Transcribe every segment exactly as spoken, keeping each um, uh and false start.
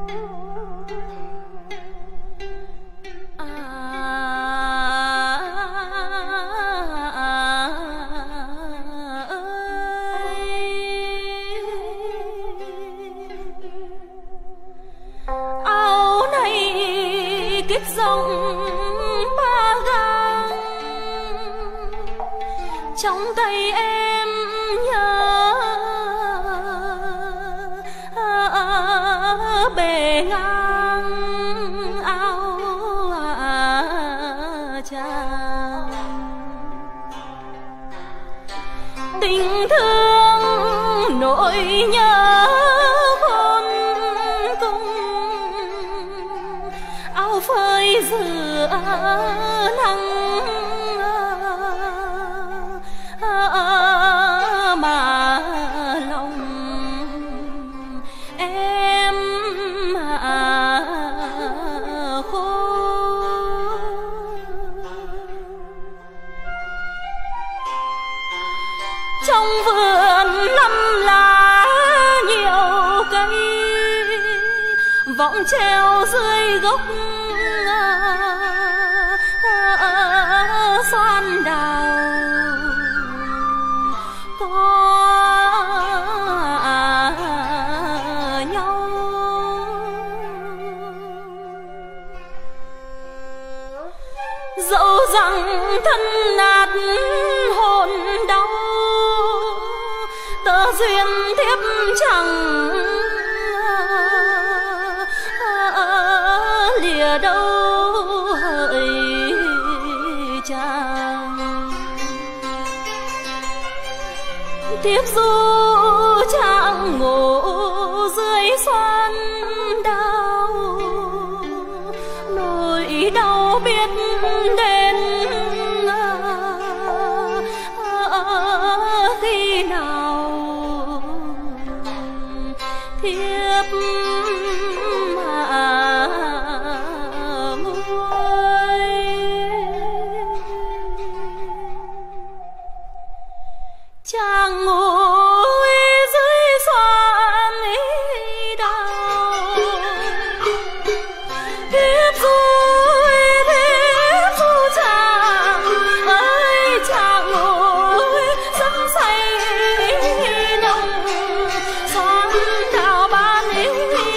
rộng ba gang trong tay em nhớ bề ngang áo chàng tình thương nỗi nhớ khôn cùng áo phơi giữa nắng mà lòng em khô. Trong vườn lâm lá nhiều cây võng treo dưới gốc xoan đào có nhau. Dẫu rằng thân nát hồn đau tơ duyên thiếp chẳng lìa đâu hỡi chàng. Tiếp du chàng ngủ dưới xoan đau nỗi đau biết đến khi nào thiếp mà nguôi. Chàng ngồi dưới xoan đào thiếp vui thiếp du chàng ơi chàng ngồi rất say nồng xoan đào ban ý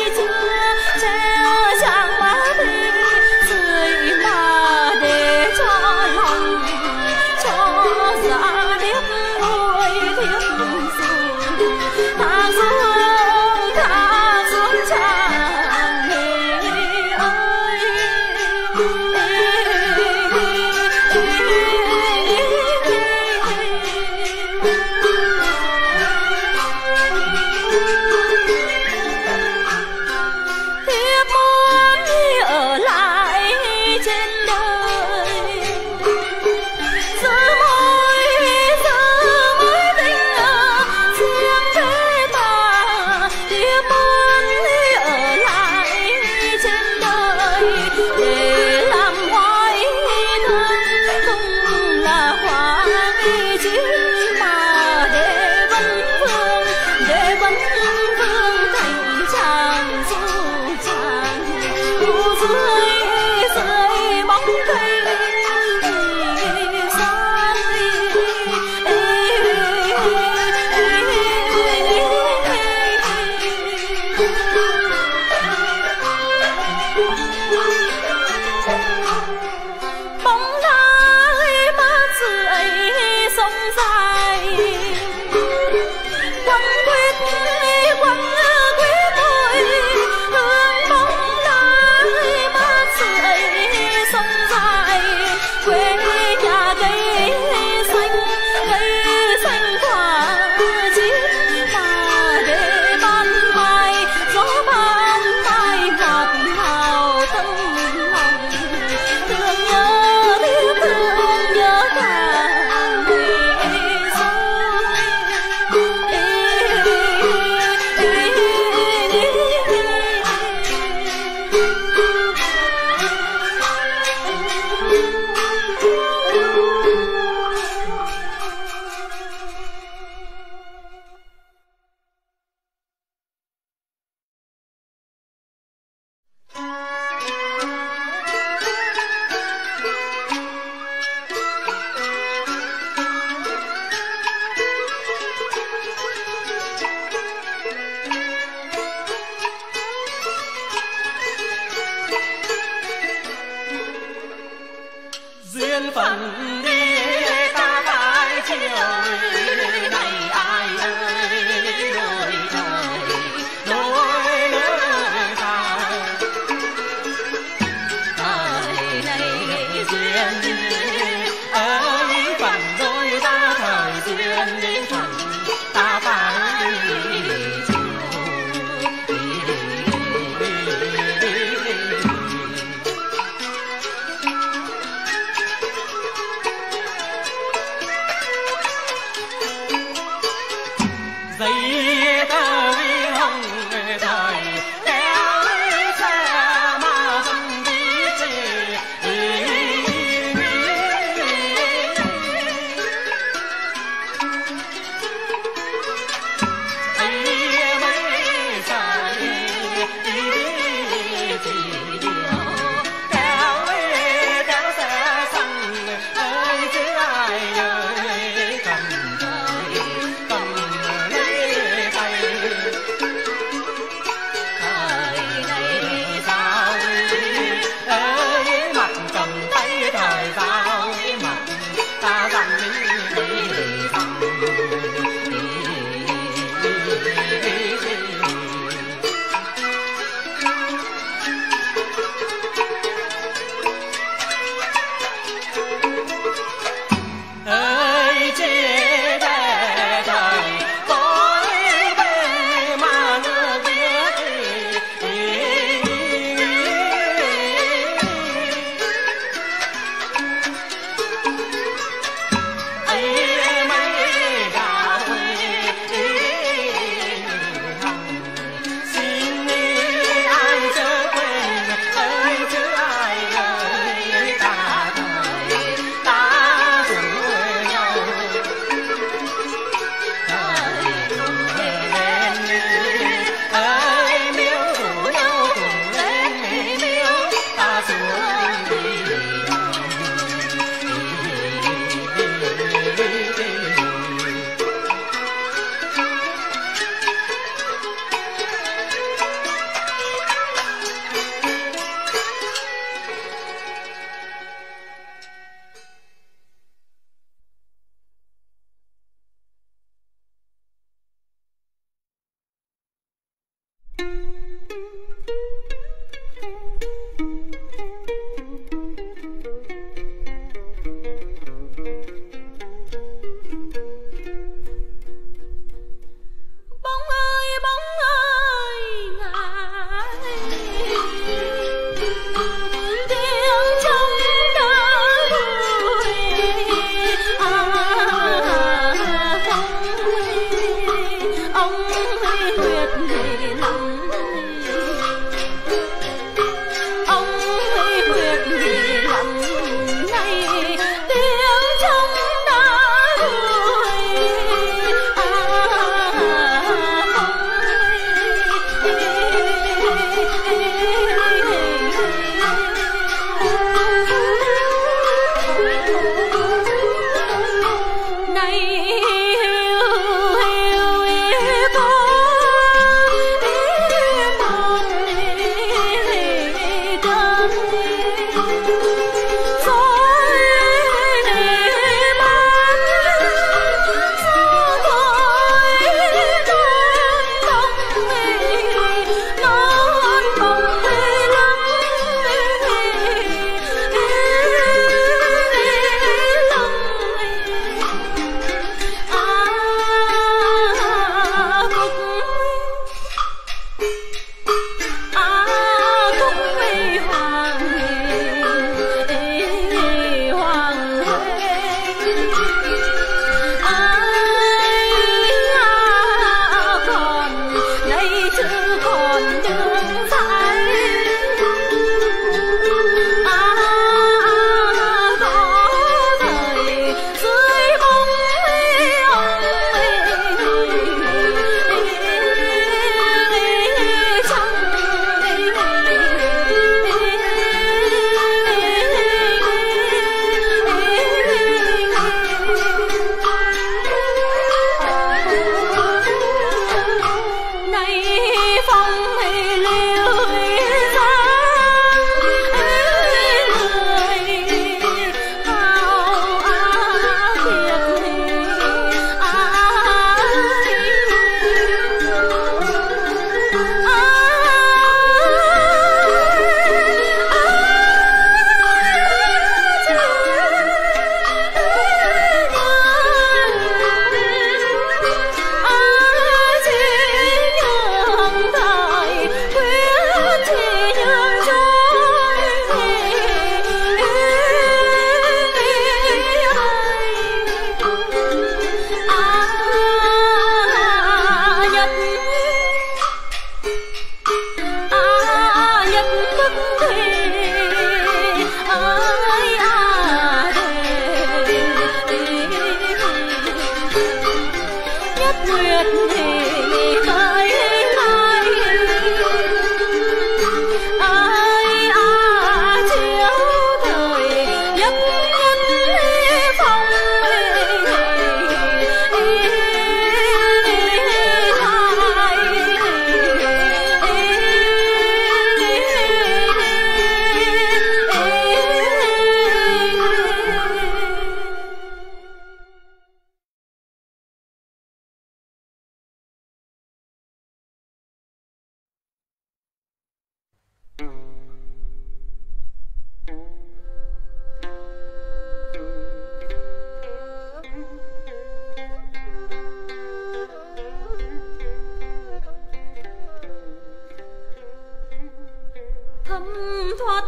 thấm thoát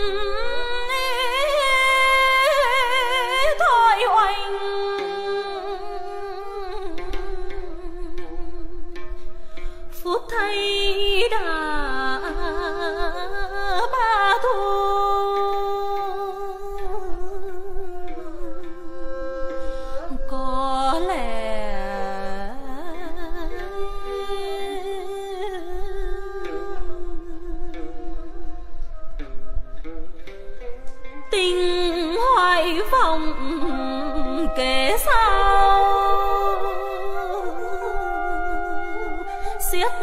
thôi oanh phút thay đã ba thu có lẽ tình hoài vọng kể sao xiết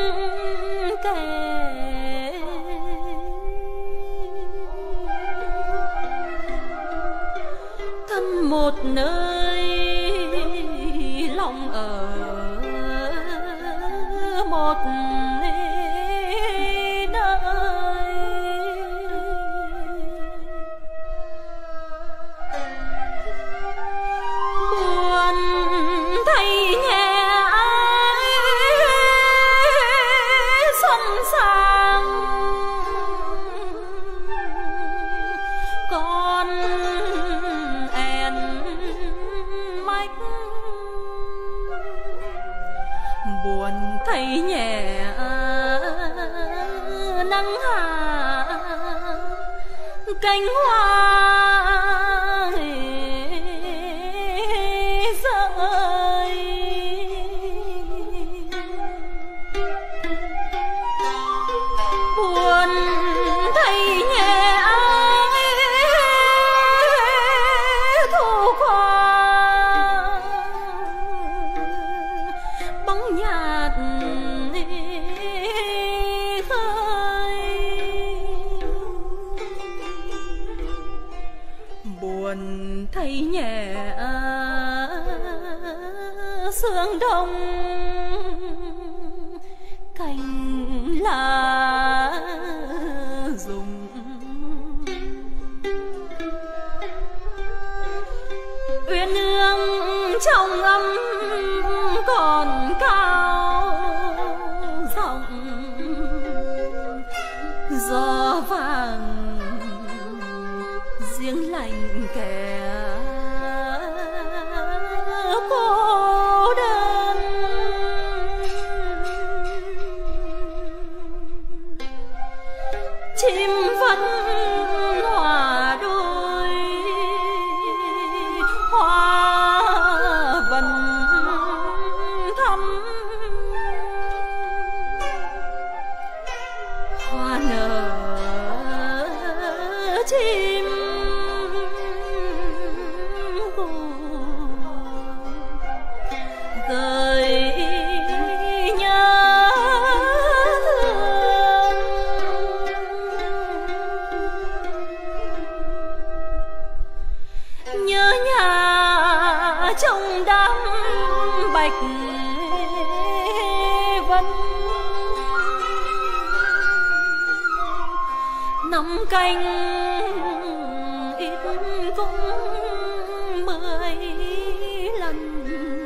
kề thân một nơi lòng ở một nơi. cánh hoa rơi. Buồn thấy nhẹ ai thu qua bóng nhạt khơi. Buồn thấy nhẹ sương đông cành lá rụng. Uyên ương trong âm còn cao rộng, gió vàng riêng lạnh kẻ cô đơn. Chim vẫn hòa đôi, hoa vẫn thắm, hoa nở chim gợi nhớ thương. Nhớ nhà trong đám bạch vân, năm canh ít cũng mười lần.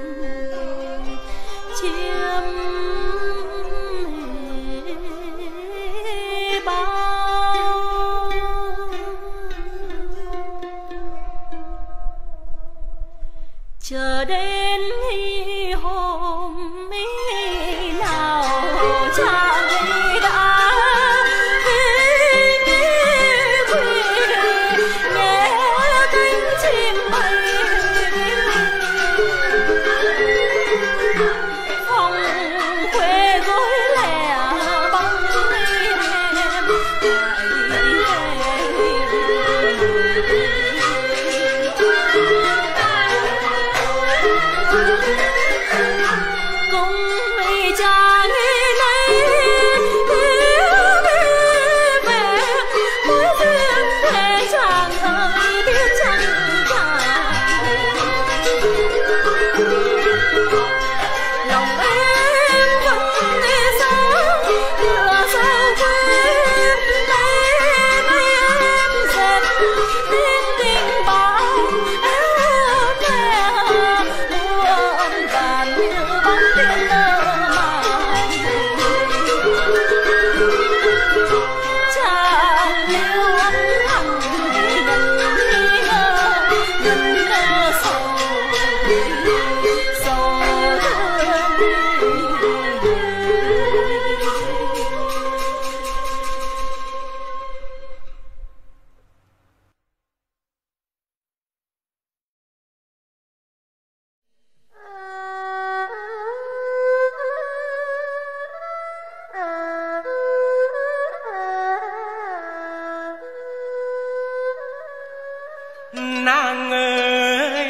Chiêm bao chờ đến hôm nào chàng đã nàng ơi,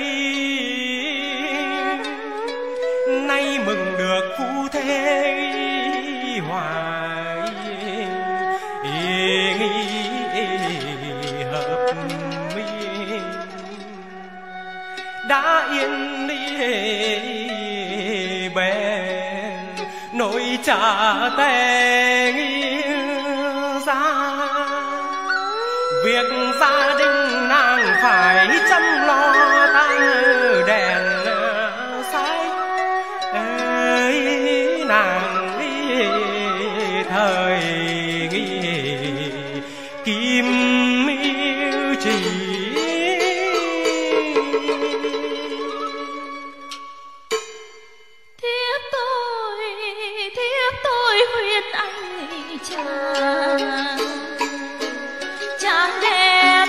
nay mừng được phu thê hoài hợp mi, đã yên đi bèn nỗi trả tè ra. Việc gia đình nàng phải chăm lo tang đèn sáng ơi, nàng đi thời kim yêu chỉ. Thiếp tôi, thiếp tôi khuyên anh chàng, chàng đẹp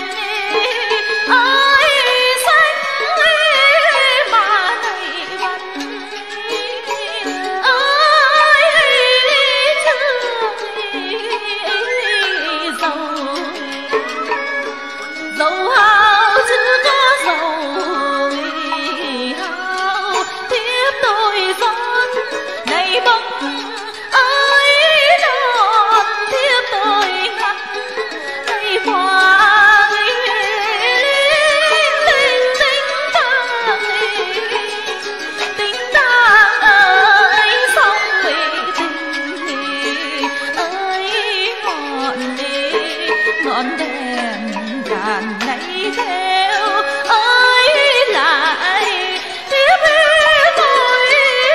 trọn đèn đàn lấy theo ơi lại tiếp tôi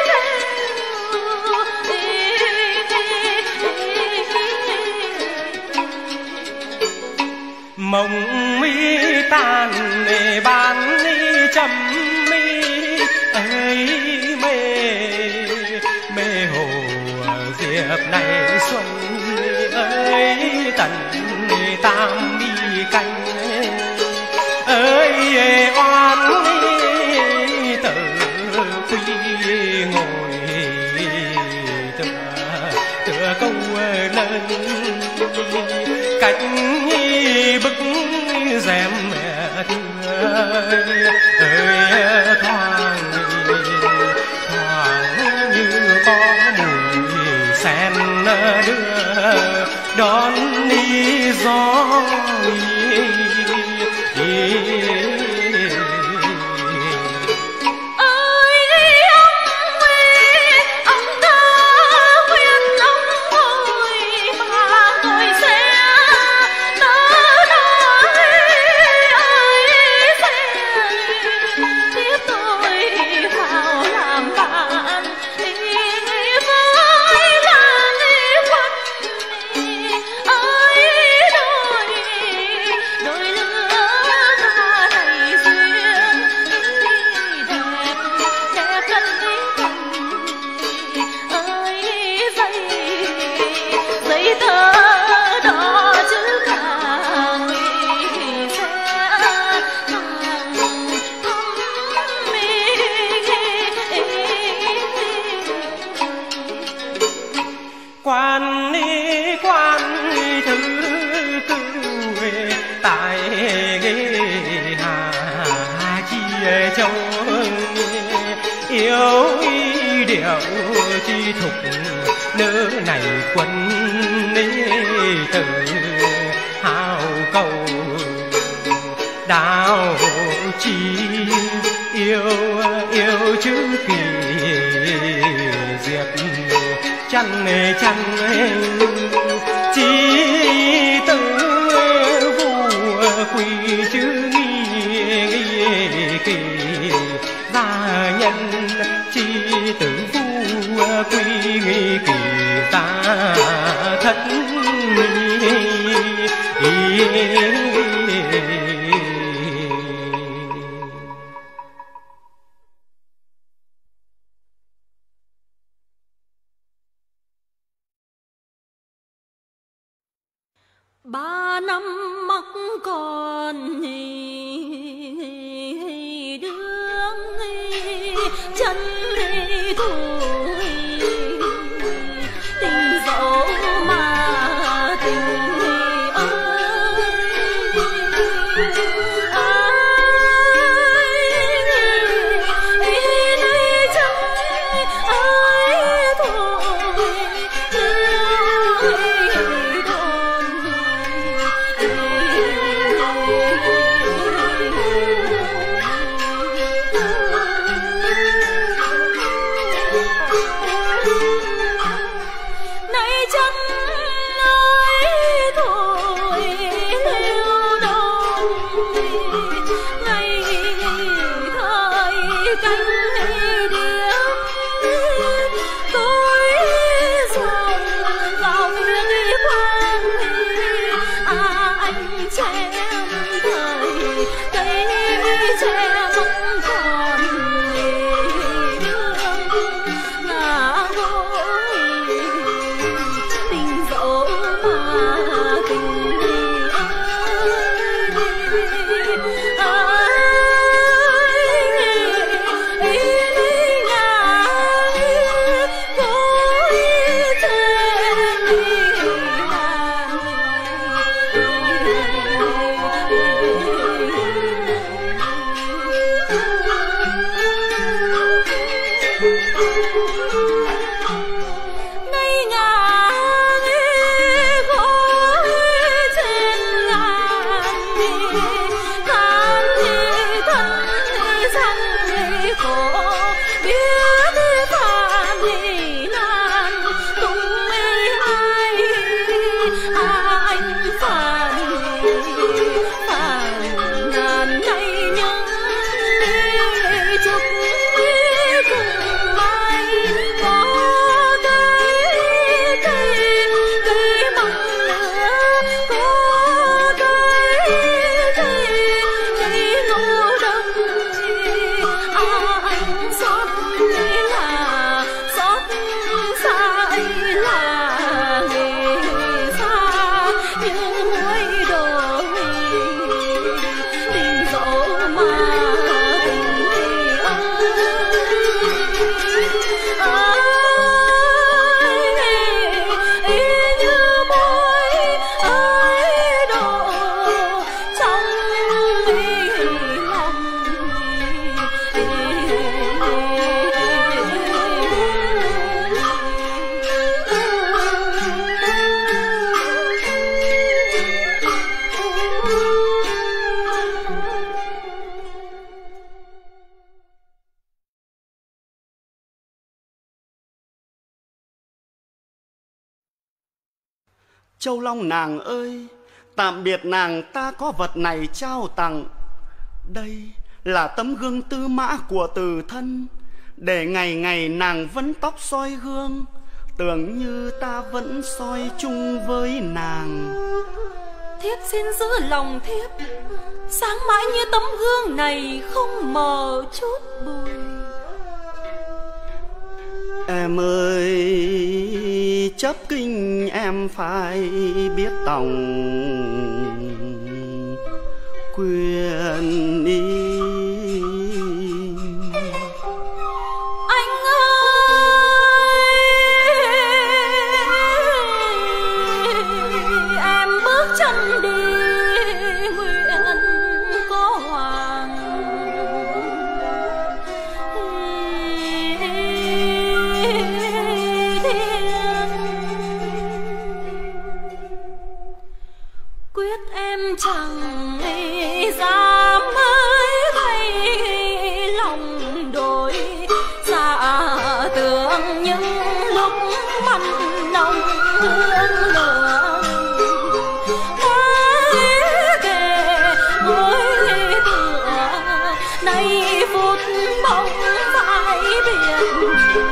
mộng mi tàn ban chấm mi ấy mê mê hồ diệp này xuân ơi tần tam mi canh ơi oan tự quy ngồi tựa tựa câu lớn cánh bức rèm thưa ơi thoáng thoáng như có mùi sen đưa đón đi gió quan ni quan thứ cư tại Hà Chi Châu yêu điệu chi thục nữ này quân từ hào cầu đào chi yêu yêu chữ kỳ diệp chăn chăn chỉ tự vua quy chữ kỳ gia nhân chi tử vua quy kỳ ta thất ba năm mắc con đương chân tuổi tình dẫu mà tình Châu Long nàng ơi, tạm biệt nàng ta có vật này trao tặng. Đây là tấm gương tư mã của từ thân, để ngày ngày nàng vẫn tóc soi gương, tưởng như ta vẫn soi chung với nàng. Thiếp xin giữ lòng thiếp, sáng mãi như tấm gương này không mờ chút bụi. Em ơi, chấp kinh em phải biết tòng quyền ý. Anh ơi, em bước chân đi nguyện có hoàng. Quyết em chẳng dám mới thay lòng đổi, dạ tưởng những lúc mặn nồng hương lửa mãi kề mối tựa, nay phút bóng phải biệt.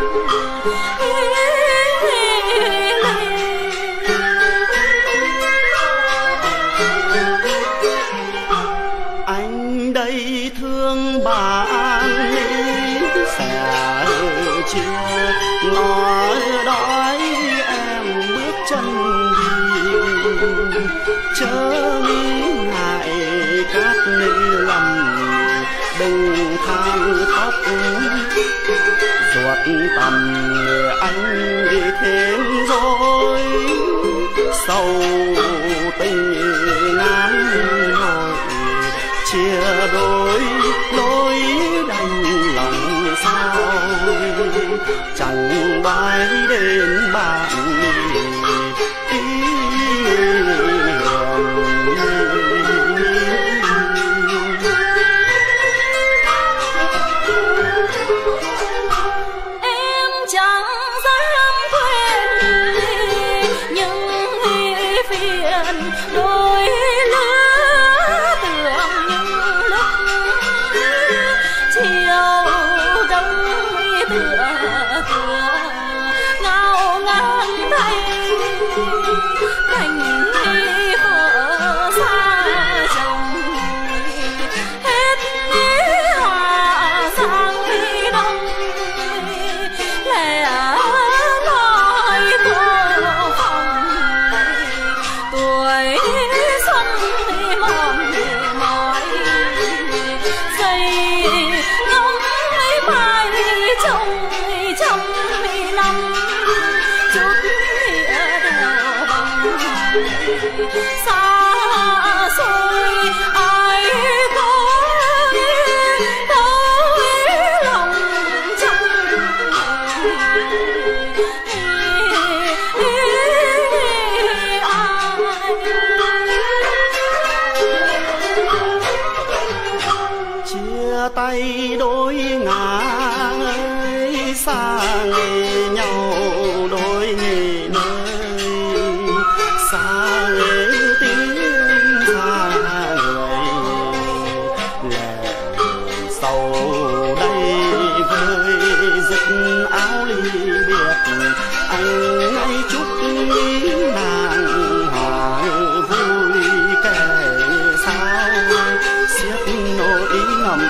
Anh đây thương bạn sẽ chia ngõ đói em bước chân đi, chớ nghĩ ngại các nữ lầm đừng than khóc ruột tầm anh đi thêm rồi sâu tình ngán nổi chia đôi lối đành lòng sao chẳng nói đến bạn ý. Em chẳng dám quên những phiền đôi lứa, tưởng những lúc chiều đông tựa tựa ngao ngán thay cảnh vợ xa chồng, hết hạ sang đông lẻ loi cô phòng, tuổi xuân mòn mỏi dây ngóng mai trông trăm năm chút nghĩa đèo bằng xa xôi ai có đâu lòng chẳng chia tay đôi ngả ơi xa nghề nhau đôi nghề nơi xa nghề tiếng xa người lệ sầu đây với dứt áo ly biệt anh ngay chúc ý nàng hoàng vui kẻ sao xiết nỗi ngầm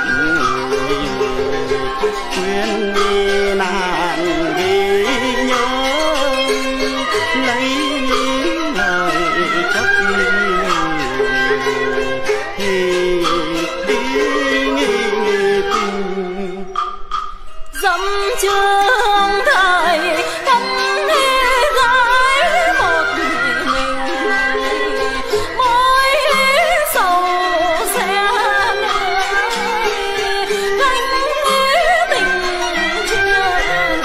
quyên đi nàng ghi nhớ lấy lời chấp thì đi tình dẫm trường thời không gái một mình mối sầu xe gánh tình chưa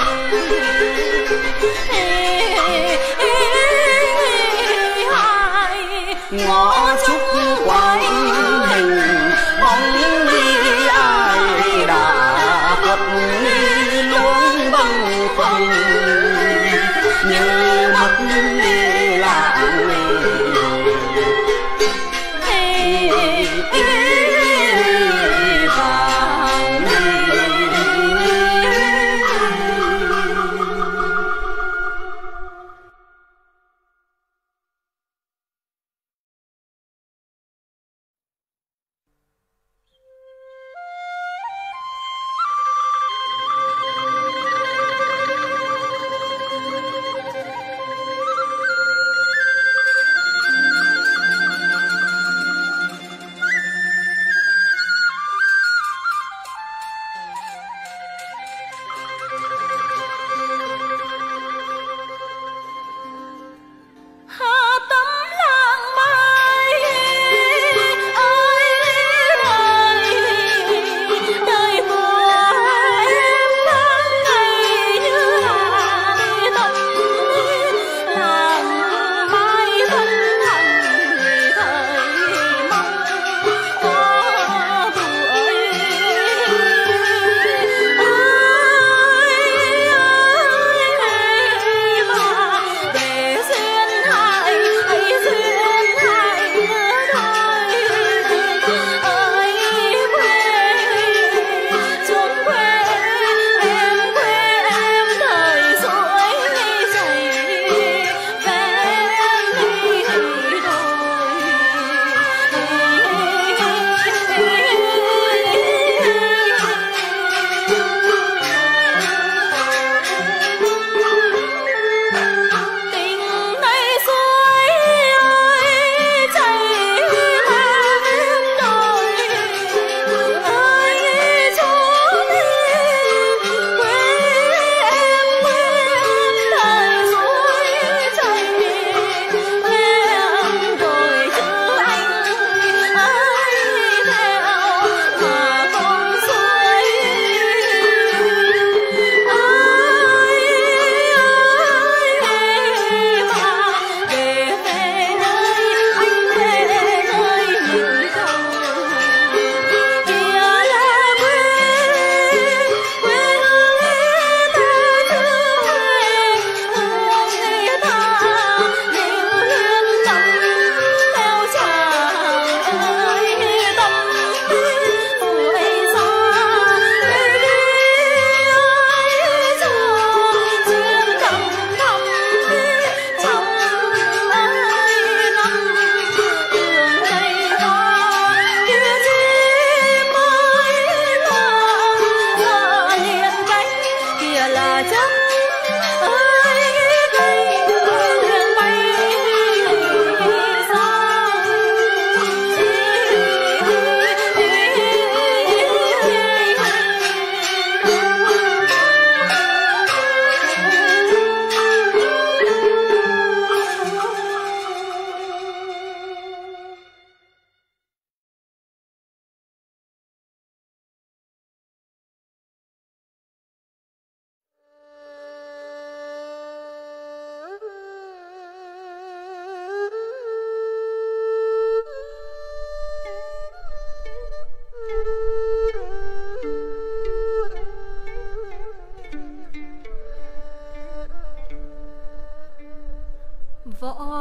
ngõ trúc quang hình bóng đi ai đã quật luống băng phần như mất đi lãng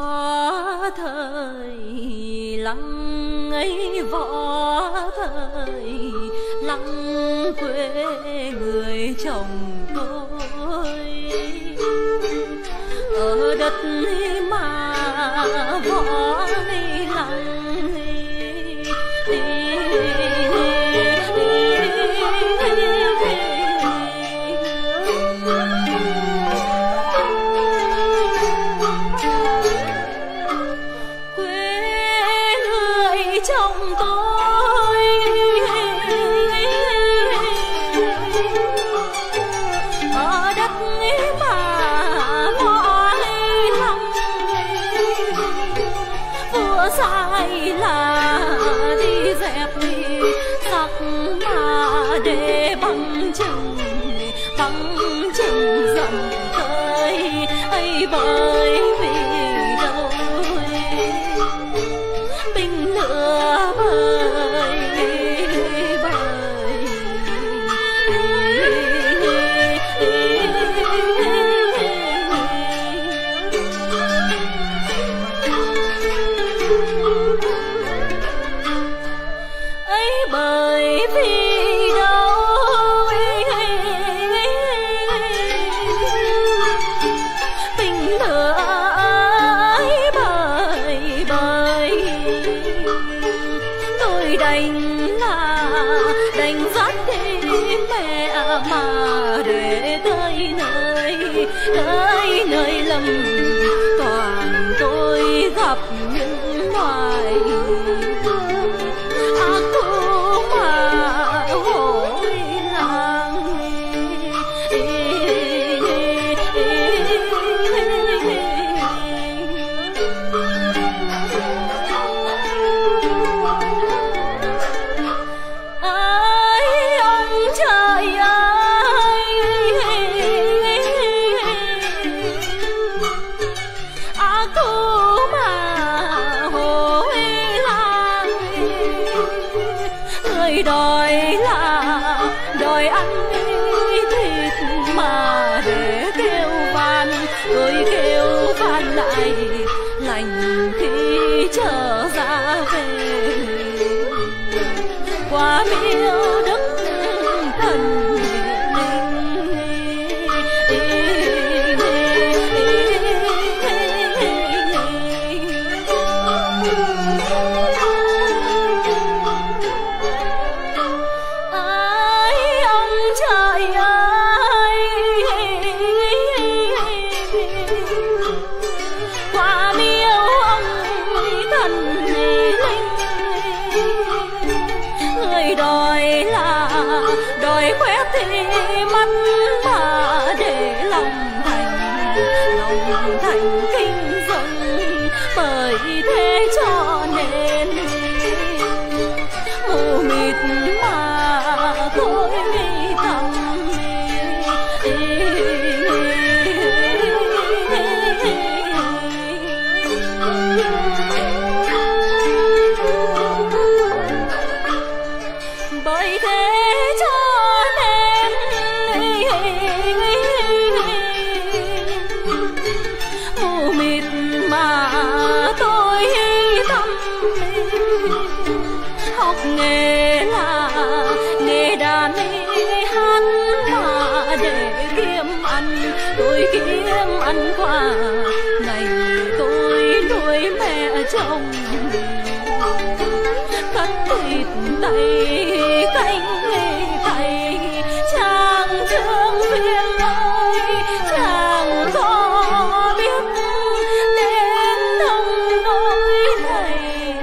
võ thời lăng ấy, võ thời lăng quê người chồng tôi ở đất mà võ lăng. Sai là đi dẹp đi giặc mà để bằng chừng bằng chừng dầm tới ấy, bởi vì đâu binh lửa bơi bơi bởi vì đâu tình lửa ấy, bởi bởi tôi đành là đành dắt đi mẹ mà để tới nơi tới nơi lầm toàn tôi gặp những loài đòi là đòi ăn thịt mà để kêu van, tôi kêu van lại lành khi trở ra về qua miếu đức thần đòi là đòi khoét thì mắt mà để lòng thành lòng thành kinh dân, bởi thế cho nên mù mịt mà thôi mi thầm bởi thế cho nên mù mịt mà tôi thầm học nghề là nghề đàn hát mà để kiếm ăn, tôi kiếm ăn qua ngày tôi nuôi mẹ chồng cắt thịt tay cánh thầy chàng thương viên ơi, chàng có biết đến nông nỗi này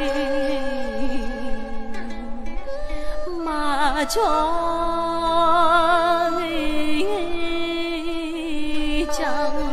mà cho chàng.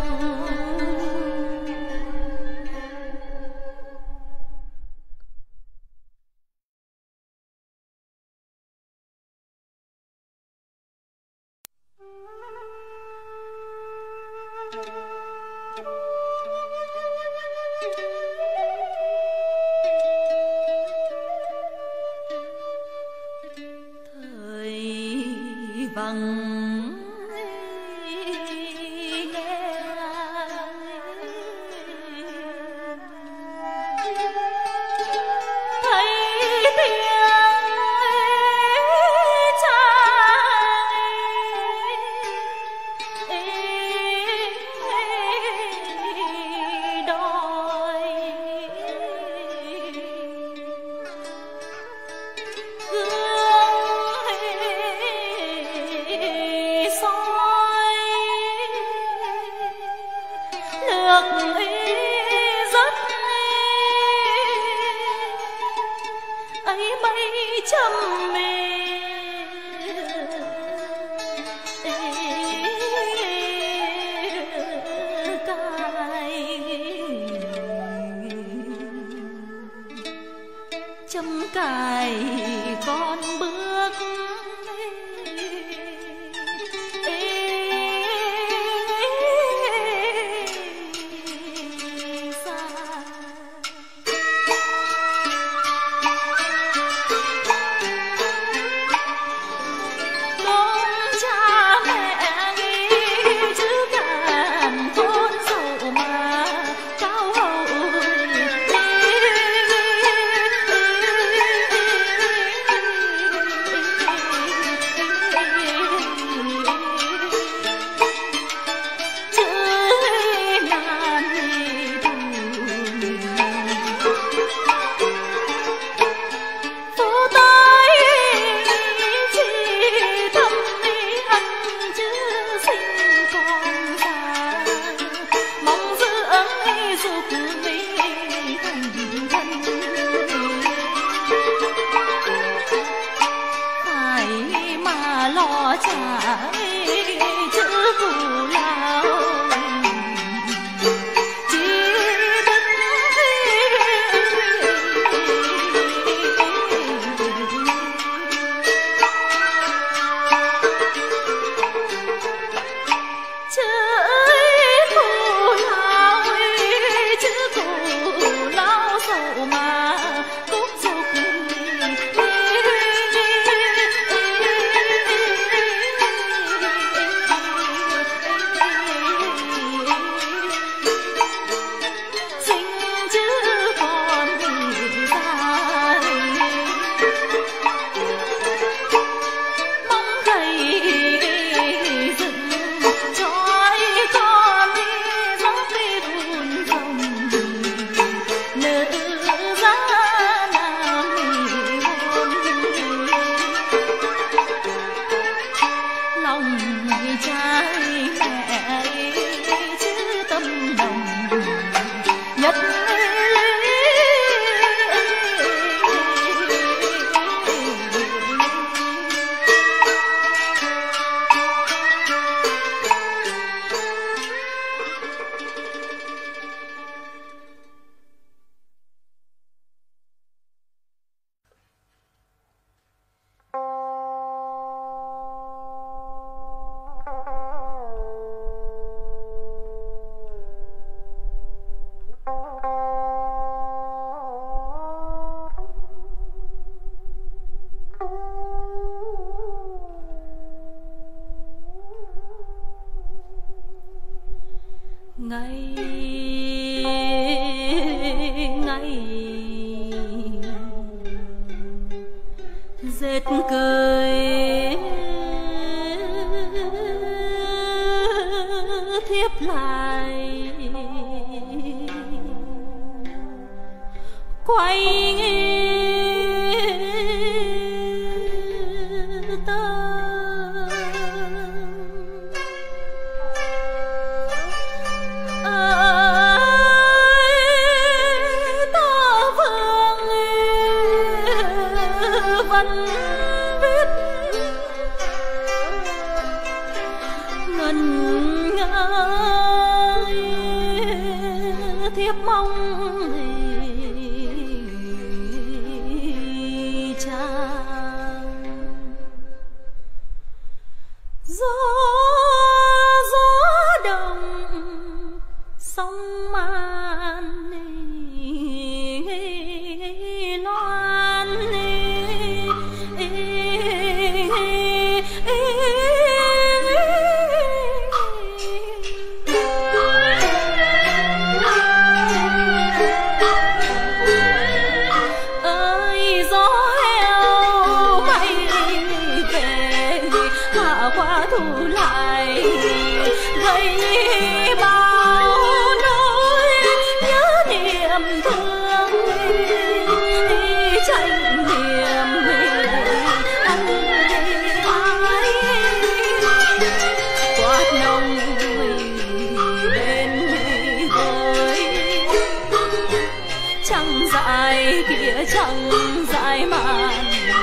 Vắng nghe châm mê châm cài con bước ngày ngày dệt cười thiếp lại quay thiếp mong chàng gió gió đồng sóng man loan qua thu lại gây bao nỗi nhớ niềm thương tranh niềm anh ái quạt nồng bên gối trăng dài kia trăng dài màn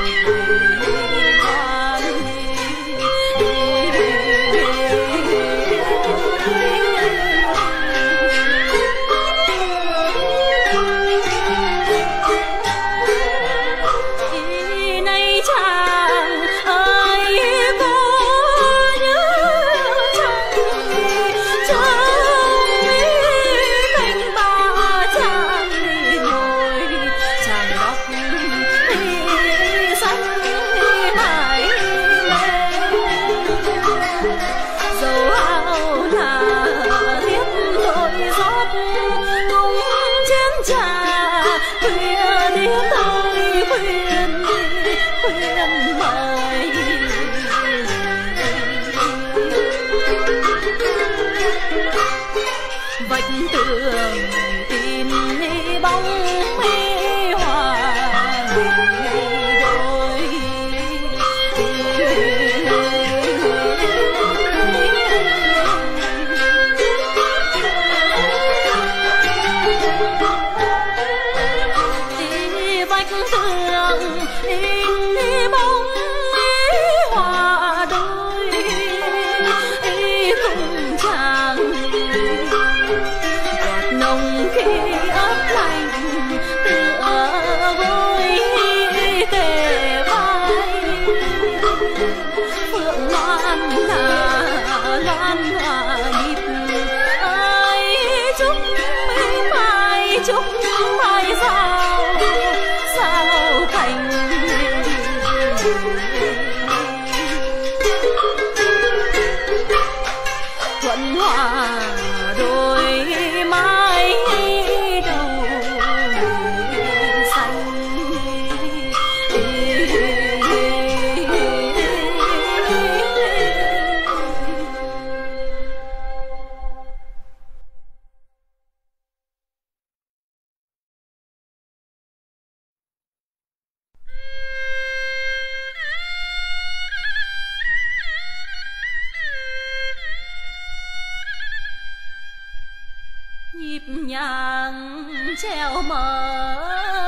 treo mở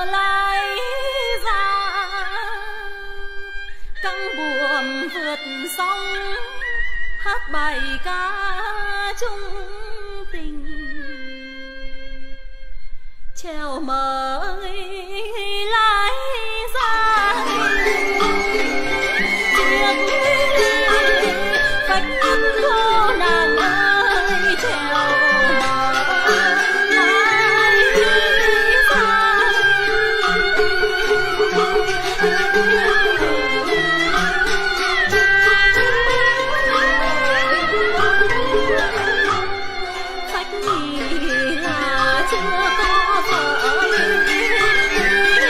lái ra căng buồm vượt sóng hát bài ca chung tình treo mở lái ra chiếc vạch ắt cô nàng ơi treo là chưa có vợ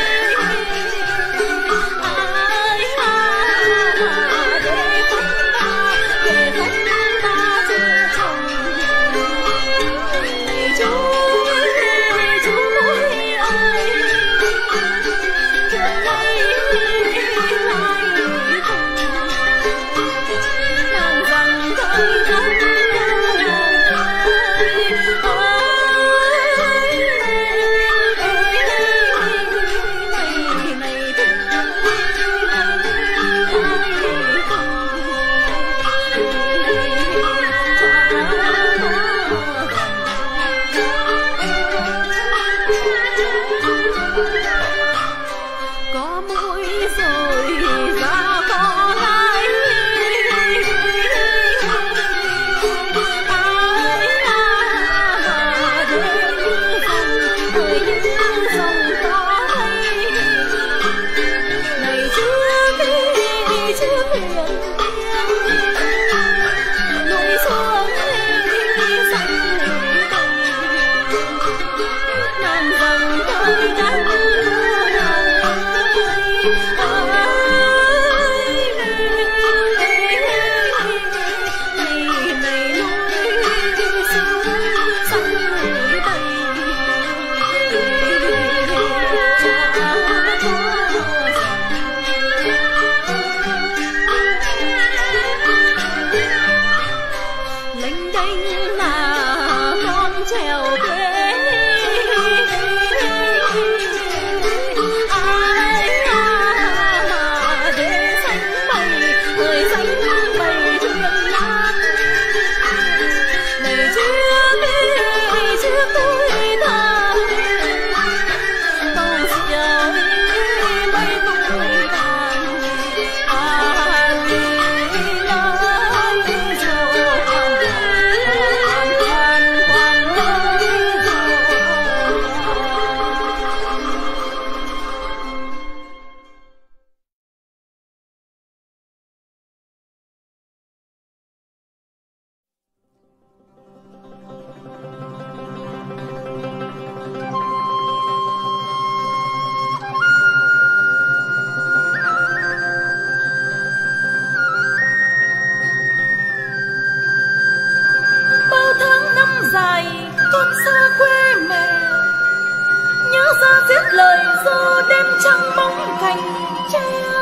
viết lời ru đêm trăng bóng cành tre.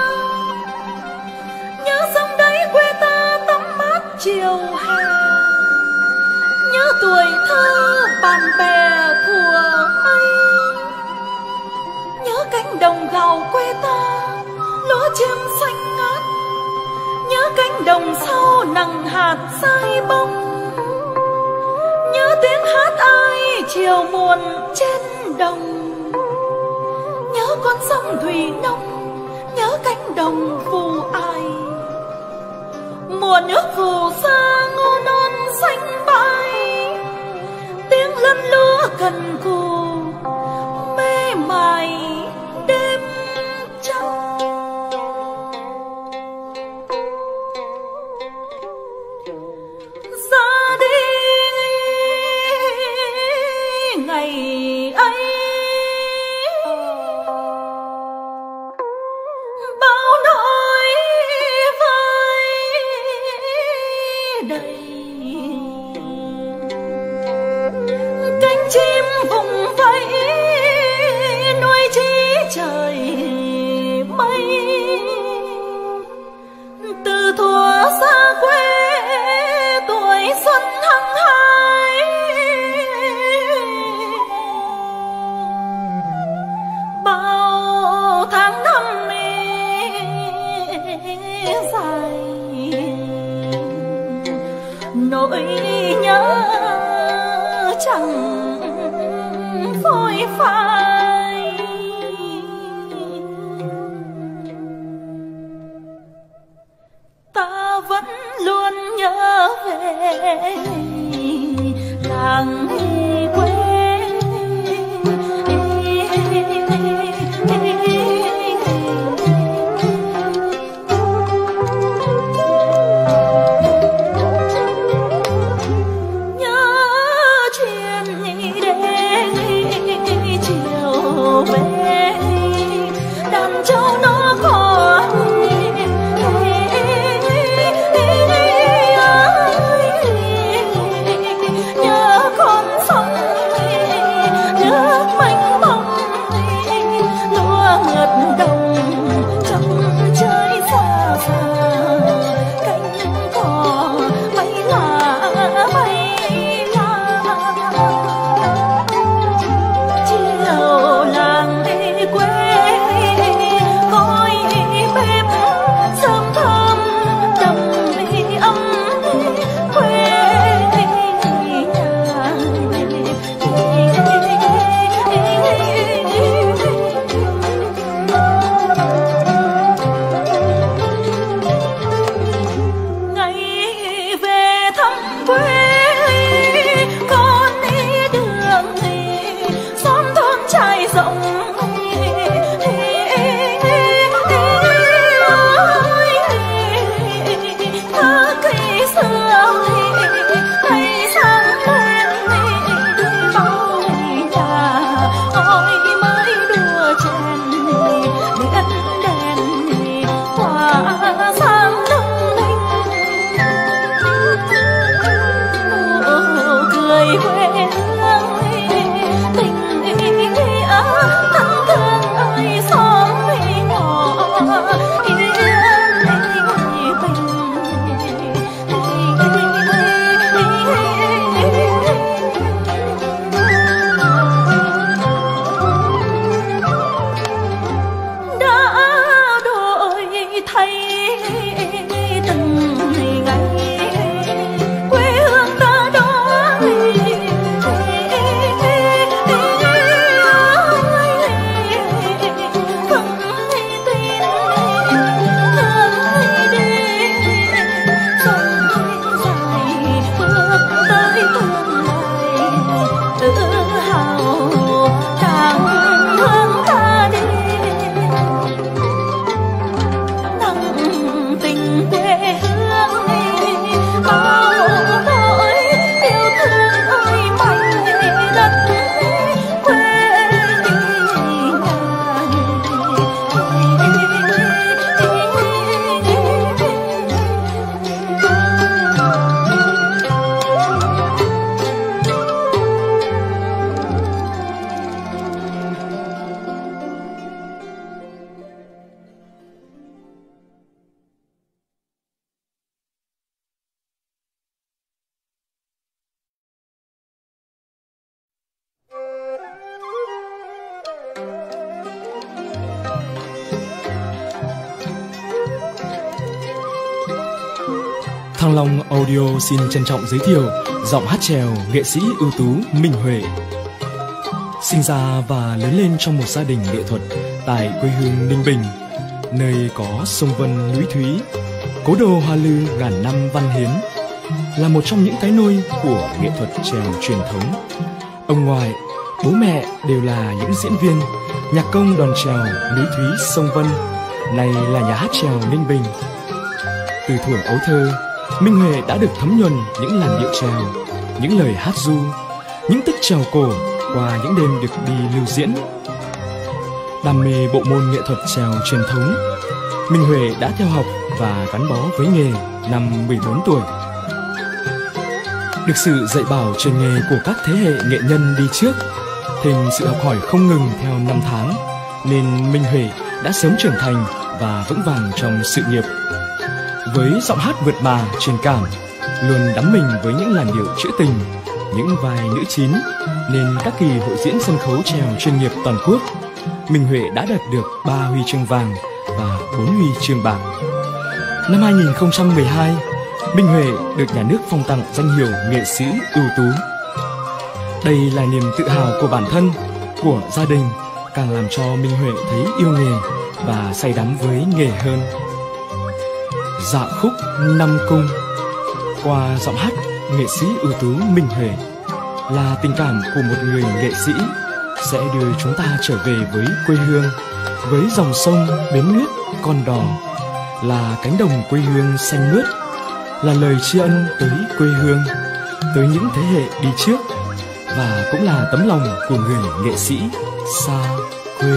Nhớ sông đấy quê ta tắm mát chiều hè, nhớ tuổi thơ bạn bè thuở ấy, nhớ cánh đồng gạo quê ta lúa chim xanh ngát, nhớ cánh đồng sau nắng hạt sai bông, nhớ tiếng hát ai chiều muộn trên đồng, nhớ con sông thủy nông, nhớ cánh đồng phù ai. Mùa nước phù sa ngô non xanh bay, tiếng lân lúa cần cù mê mải đêm trăng. Ra đi ngày ấy bao nỗi vơi đầy, cánh chim vùng vẫy nuôi chí trời mây. Từ thuở xa quê tuổi xuân hăng hái, bao tháng năm dài nỗi nhớ chẳng phôi phai. Ta vẫn luôn nhớ về làng quê. Nhớ chuyện để chuyện Thăng Long Audio xin trân trọng giới thiệu giọng hát chèo nghệ sĩ ưu tú Minh Huệ. Sinh ra và lớn lên trong một gia đình nghệ thuật tại quê hương Ninh Bình, nơi có sông Vân núi Thúy, cố đô hoa lư ngàn năm văn hiến, là một trong những cái nôi của nghệ thuật chèo truyền thống. Ông ngoại, bố mẹ đều là những diễn viên, nhạc công đoàn chèo núi Thúy sông Vân, này là nhà hát chèo Ninh Bình. Từ thuở ấu thơ, Minh Huệ đã được thấm nhuần những làn điệu chèo, những lời hát ru, những tích chèo cổ qua những đêm được đi lưu diễn. Đam mê bộ môn nghệ thuật chèo truyền thống, Minh Huệ đã theo học và gắn bó với nghề năm mười bốn tuổi. Được sự dạy bảo truyền nghề của các thế hệ nghệ nhân đi trước, thêm sự học hỏi không ngừng theo năm tháng, nên Minh Huệ đã sớm trưởng thành và vững vàng trong sự nghiệp. Với giọng hát vượt mà truyền cảm, luôn đắm mình với những làn điệu trữ tình, những vai nữ chín, nên các kỳ hội diễn sân khấu chèo chuyên nghiệp toàn quốc, Minh Huệ đã đạt được ba huy chương vàng và bốn huy chương bạc. Năm hai nghìn không trăm mười hai, Minh Huệ được nhà nước phong tặng danh hiệu nghệ sĩ ưu tú. Đây là niềm tự hào của bản thân, của gia đình, càng làm cho Minh Huệ thấy yêu nghề và say đắm với nghề hơn. Dạ khúc Năm Cung qua giọng hát nghệ sĩ ưu tú Minh Huệ là tình cảm của một người nghệ sĩ sẽ đưa chúng ta trở về với quê hương, với dòng sông bến nước Con Đò, là cánh đồng quê hương xanh mướt, là lời tri ân tới quê hương, tới những thế hệ đi trước, và cũng là tấm lòng của người nghệ sĩ xa quê.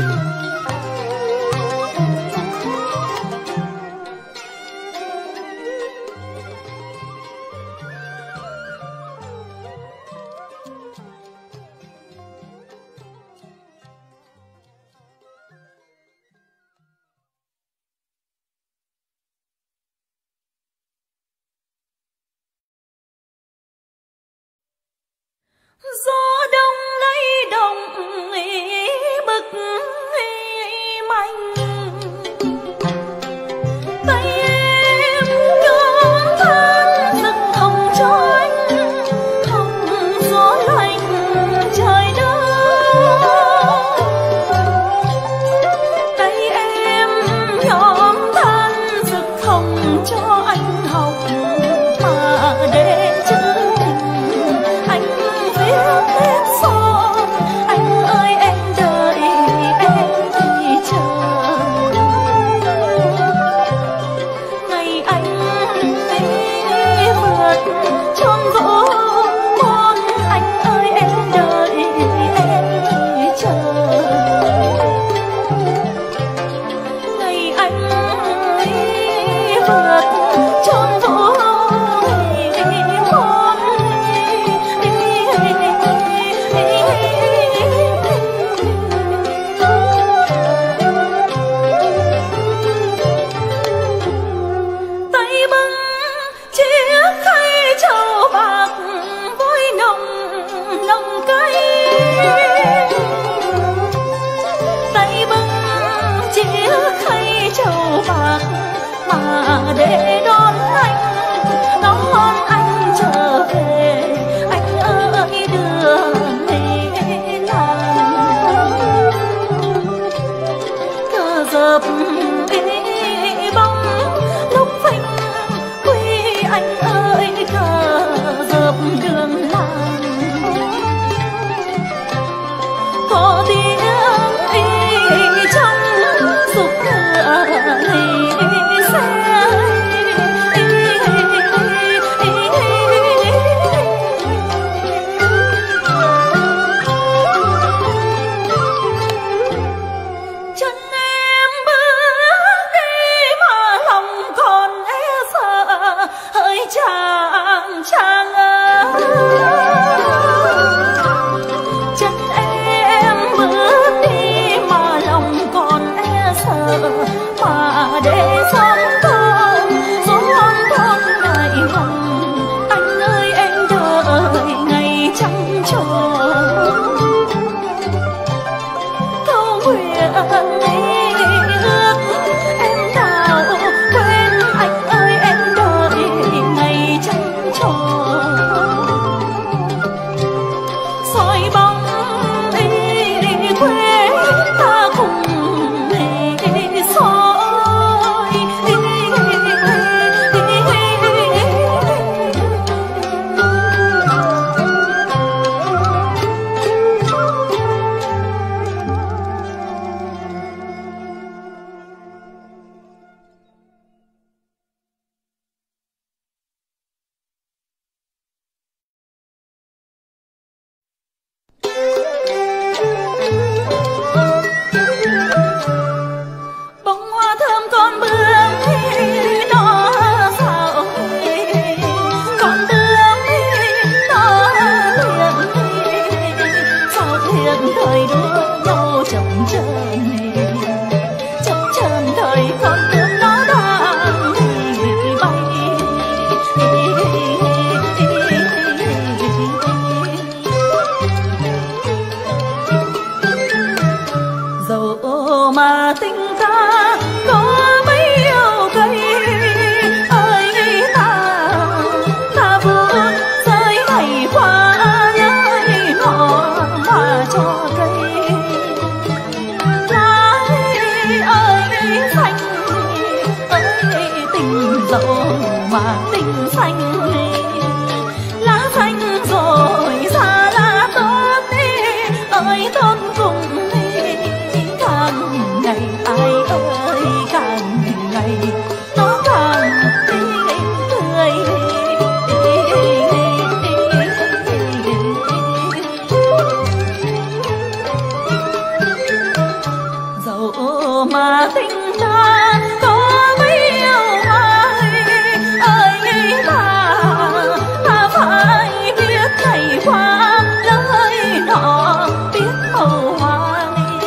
Gió đông lấy đồng bực manh, tay em nhóm than rực hồng cho anh, hồng gió lạnh trời đất. Tay em nhóm than rực hồng cho anh học mà để chữ anh viết son. Anh ơi em đợi em thì chờ, ngày anh ấy vượt chốn vũ môn. Anh ơi em đợi em thì chờ, ngày anh ấy vượt chốn vũ để đón anh, đón anh trở về. Anh ơi đường này làng cờ dập ý bóng lúc phanh quy. Anh ơi cờ dập đường làng có tiếng ý trong sụp cửa này xe. Chân em bước mà tình ta có mấy yêu cây ơi ta ta vươn rơi đầy hoa lơi nọ mà cho cây lá ơi xanh ơi tình dẫu mà tình xanh lá xanh rồi xa lá tốt ơi tốt cùng càng ngày ai ơi càng ngày nó càng tươi dẫu mà tình ta có mấy yêu ai ơi ta ta phải biết thầy hoa lời nọ biết màu hoa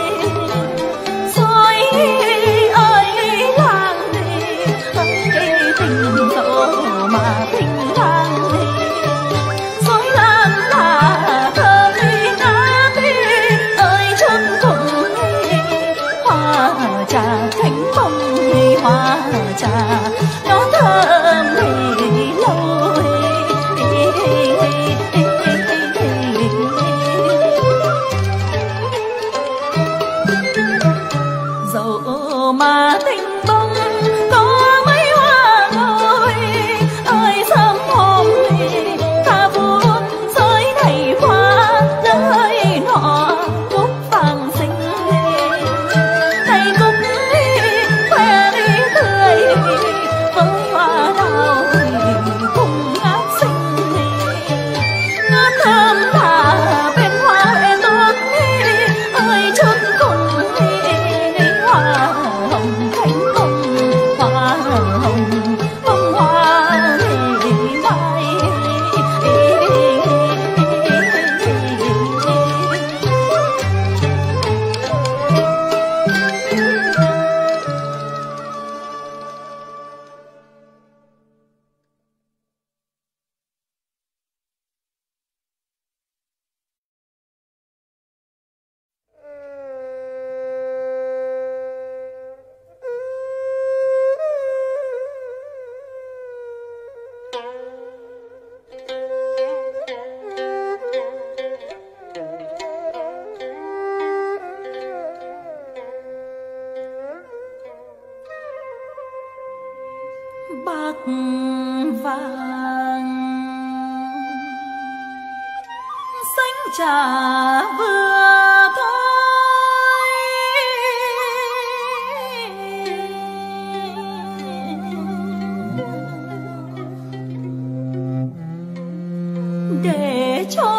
rồi ơi làng ơi tình dẫu mà tình làng rồi làng là thơm ngát ơi chân cùng hoa trà cánh bông hoa trà nó thơm thì lâu dẫu mà tình bông có mấy hoa ngồi ơi sớm hôm ta buồn rơi đầy hoa rơi nọ cúc vàng xinh đầy cúc khoe đi tươi với hoa đào cùng ngát xinh ngát thơm là bên hoa tốt ơi chút cùng hoa hồng cánh bông hoa hồng bông hoa mai bạc vàng xanh trà vừa thôi để cho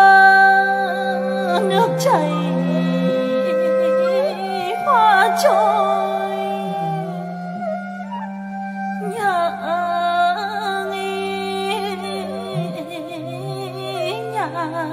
nước chảy hoa trôi nhà nhà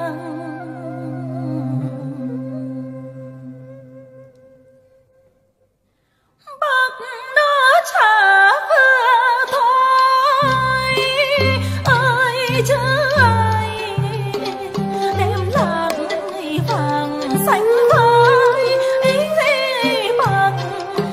bác nó chả vừa thôi ơi chứ ai đêm làng vàng xanh ơi bác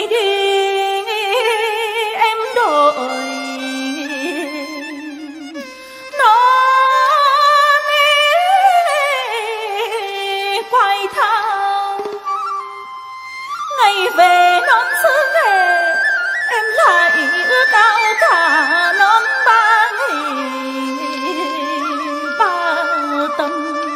đi em đổi nó quay thao ngày về non xứ về em lại ước ao cả non ba ngày ba tâm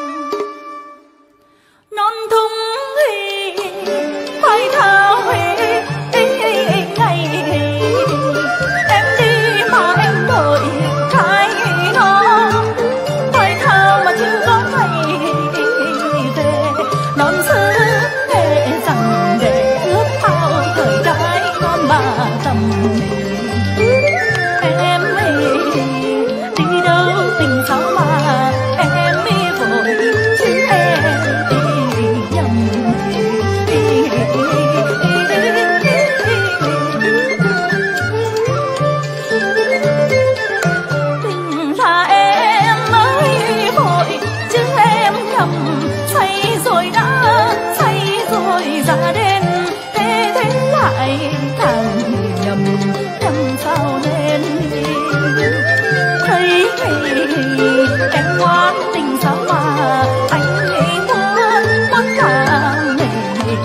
non thung thì quay thao về ngày em đi mà em đổi cái nó quay thao mà chưa có ngày về non xứ để rằng để ước ao thời trái non ba tâm em đi đâu tình sao mà em đi vội chứ em đi nhầm tình là em mới vội chứ em nhầm say rồi đã say rồi ra đêm thế thế lại càng nhầm nhầm sao nên thấy em ngoan tình sao mà anh ấy muốn muốn cả mình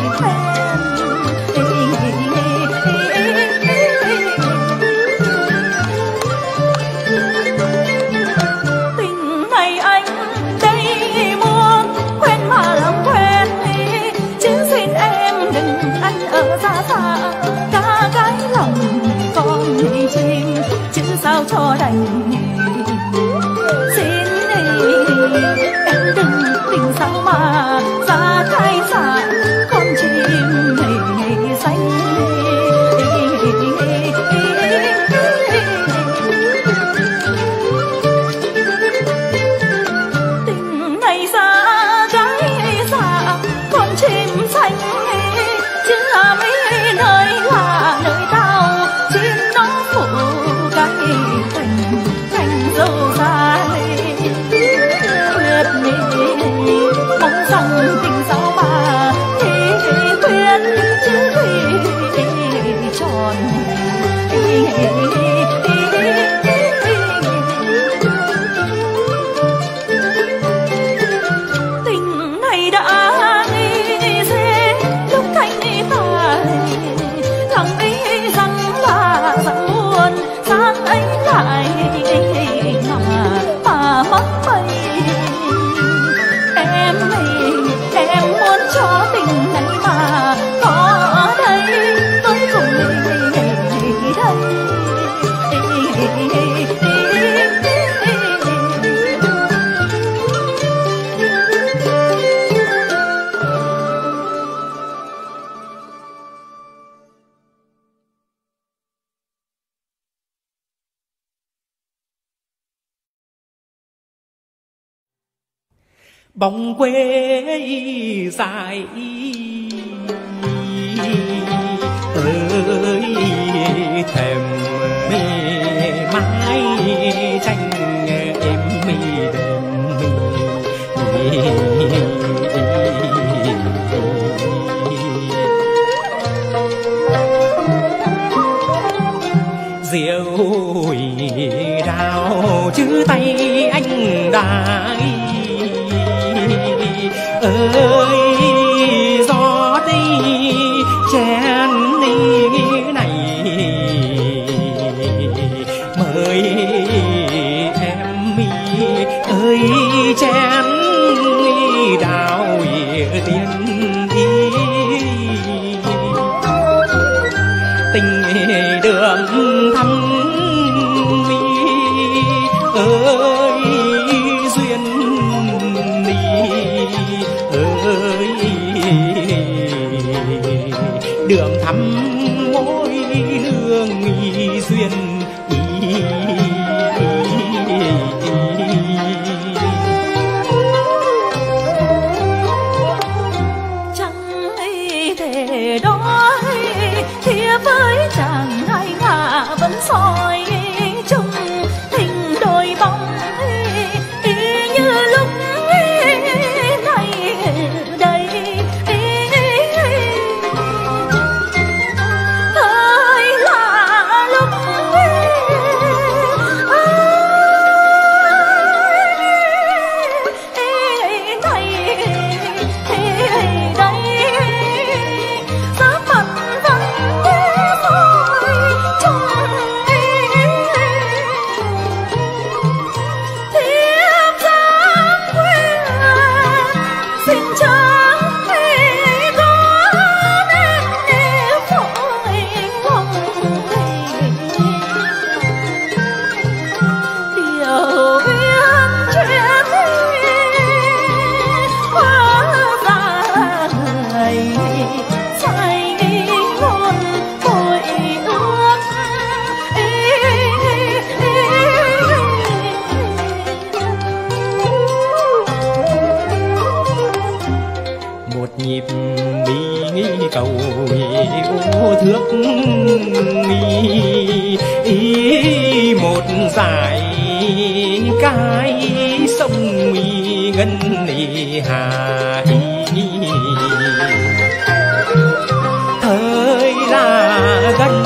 tình này anh đây muốn quen mà làm quen chứ xin em đừng ăn ở xa xa cả cái lòng con chim chứ sao cho đành xin em đừng tình sao mà ra cái xa con chim này xanh tình này xa cái xa con chim xanh chứ là mấy nơi là nơi tao chim nó phụ cái thành thành dâu dài quyết mong rằng tình sao mà thì quyết chứ thì tròn tình này đã nghĩ dễ lúc thanh tài thằng ấy rằng là rằng buồn sáng ấy lại mà mà mất bay em em muốn cho tình này mà có ở đây tôi cùng đây bóng quê dài ơi thèm mãi tranh em mi rượu đào chứ tay anh đài ơi gió đi chén này mời em mi ơi chén đào tiên đi tình đường thăm mi ơi duyên đi ơi cái sông ngân hà thời là gần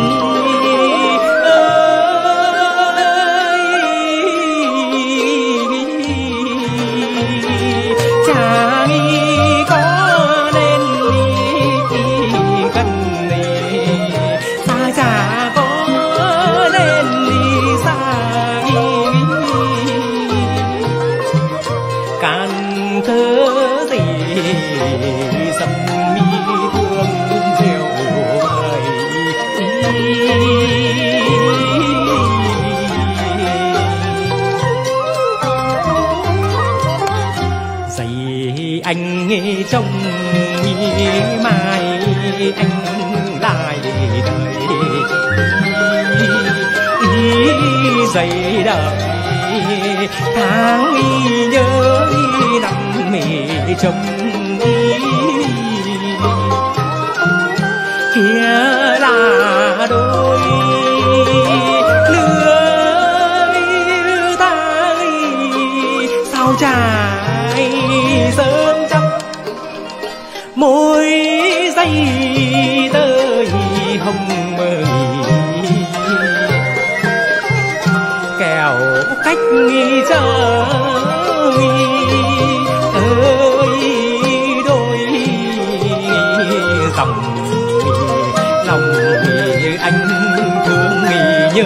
anh trong mai anh lại đời dày đời tháng nhớ năm mẹ chồng kia là đôi lưới tay sao trái sớm chăm môi dây tơi hồng mời kẻo cách nghi trời ơi đôi dòng lòng anh thương nhớ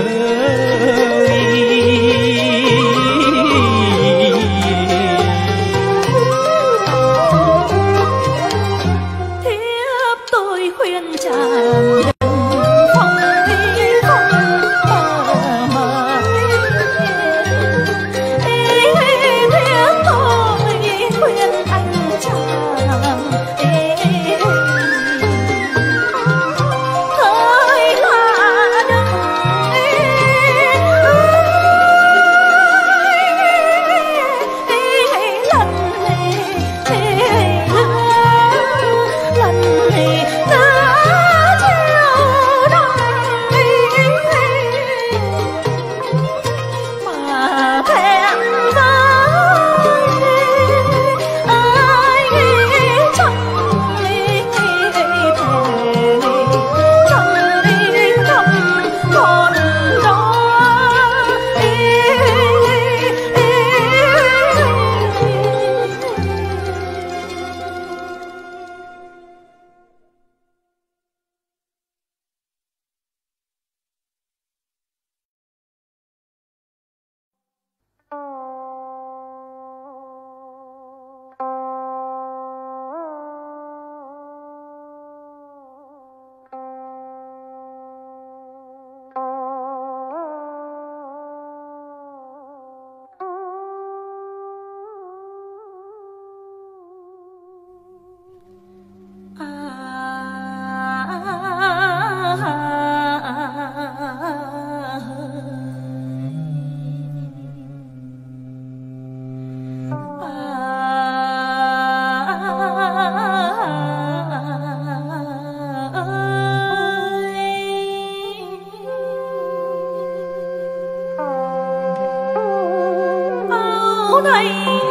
này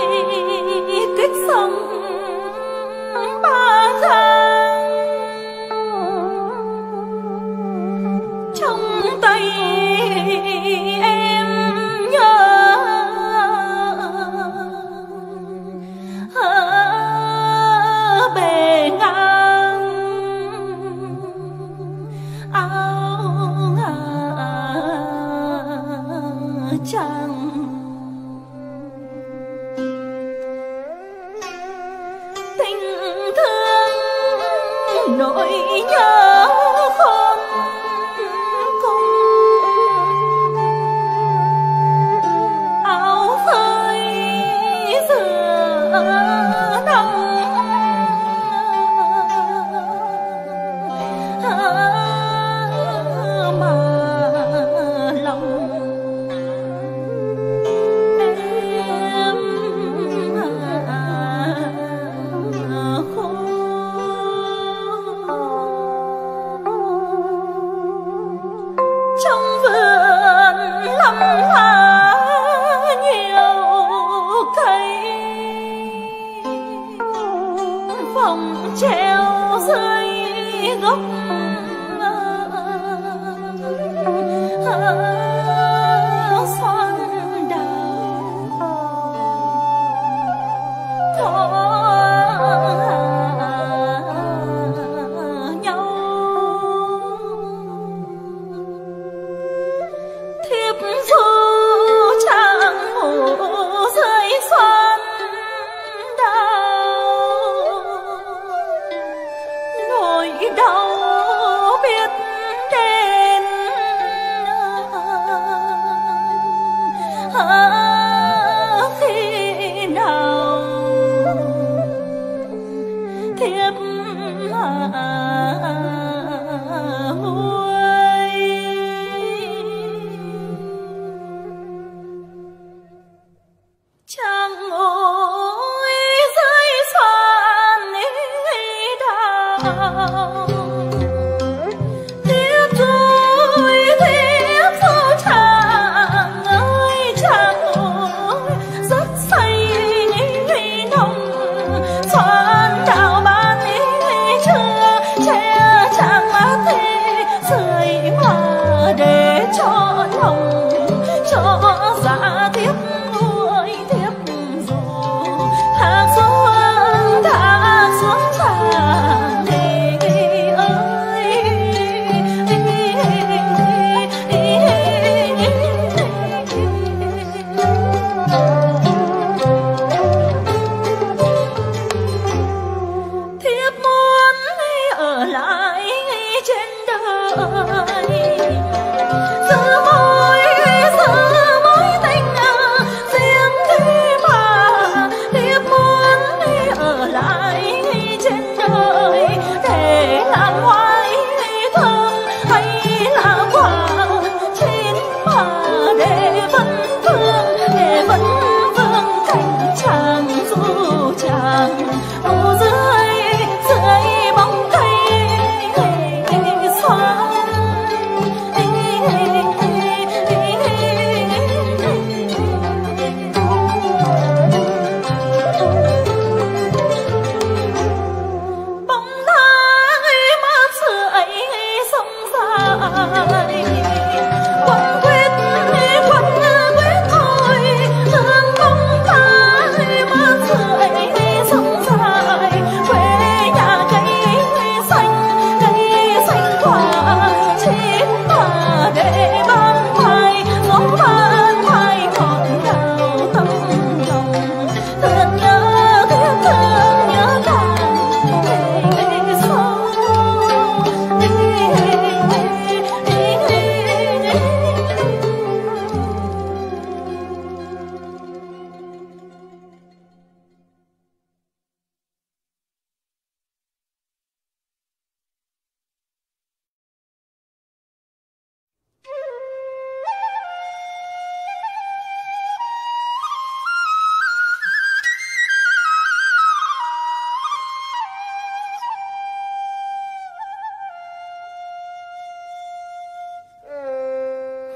cách sông ba giang trong tay em nhớ ở bề ngang áo trang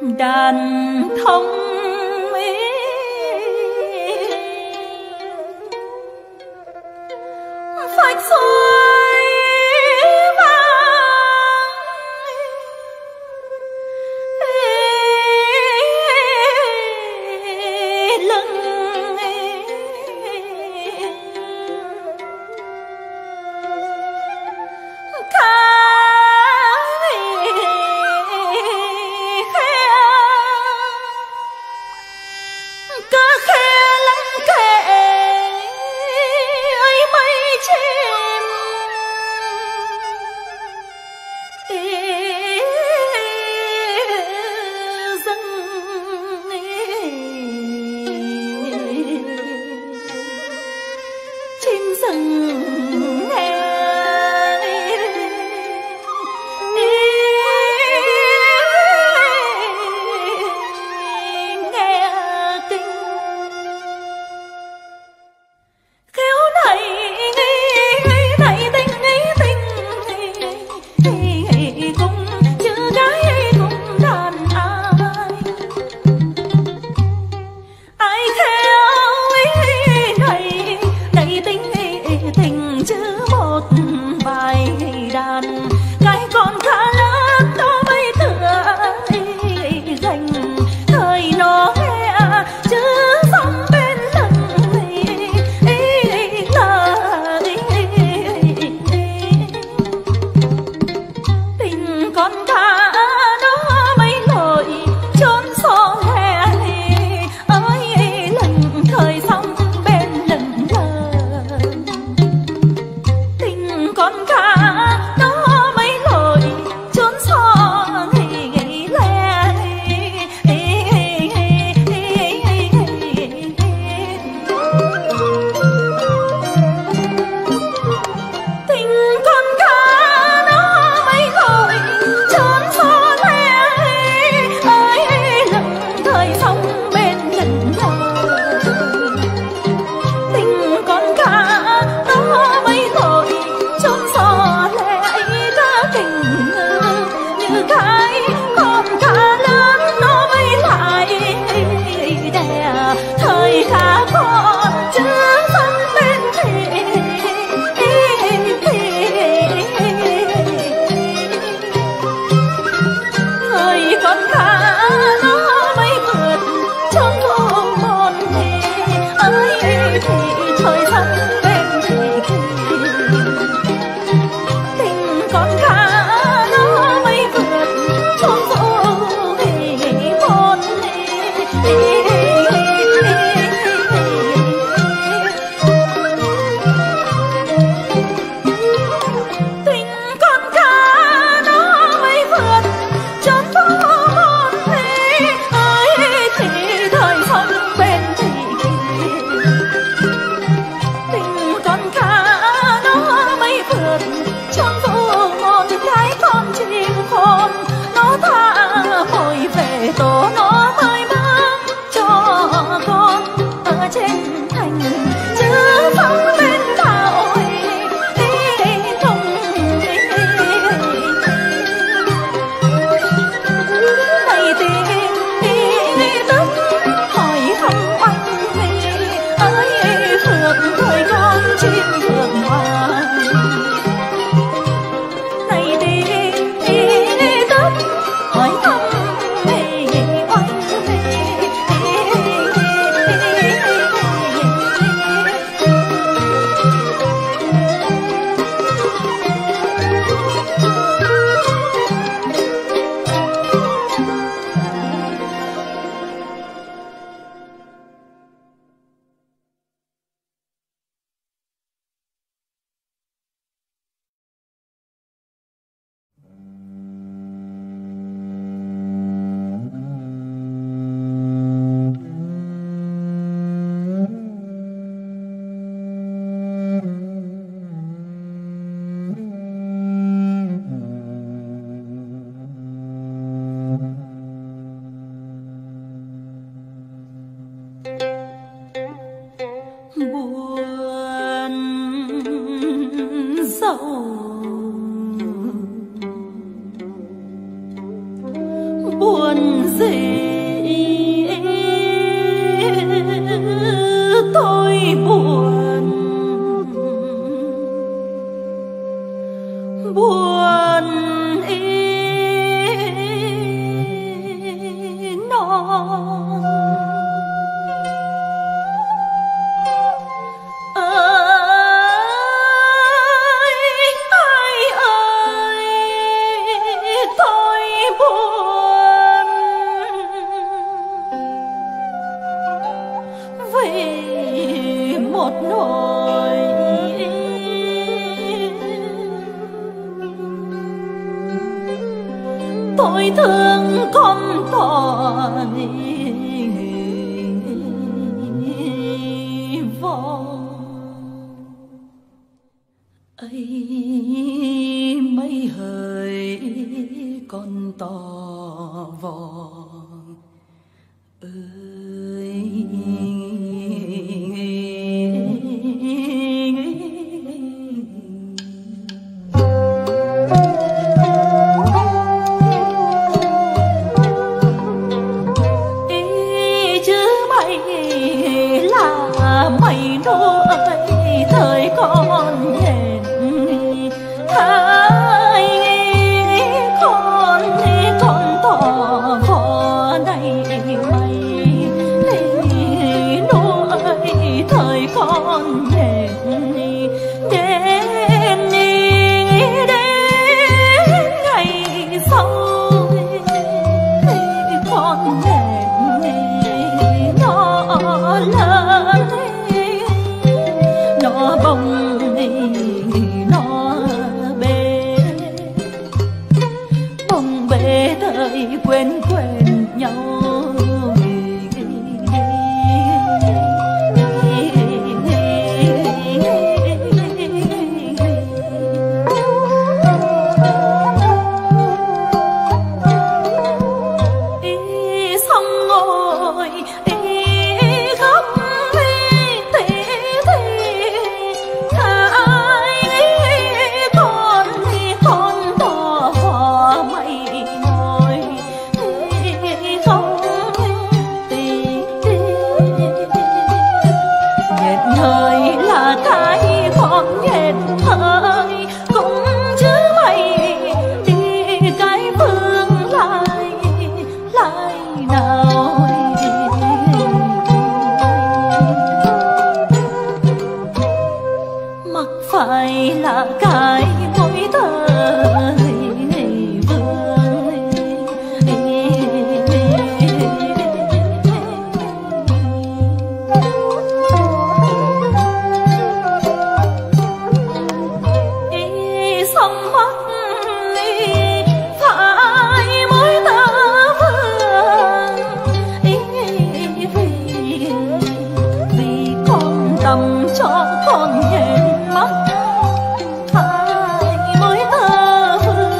đàn thông phách xuôi vang lưng ca ca khe lắng kệ ấy mây chim dâng chim rừng nghe một hồi tôi thương con tỏi vò ấy mấy hỡi con tò vò ơi. Ý chứ mày là mày đô ơi thời con hẹn hai con con tò vò này mày đô ơi thời con hẹn đến đến ngày sau con hẹn nó lớn nó bông nó bê bông bê thời quên quên nhau. Phải là cái mối thời vương ý sông mắt phải mối tơ vương ý vì vì con tâm cho con hẹn mắt ai mới thơ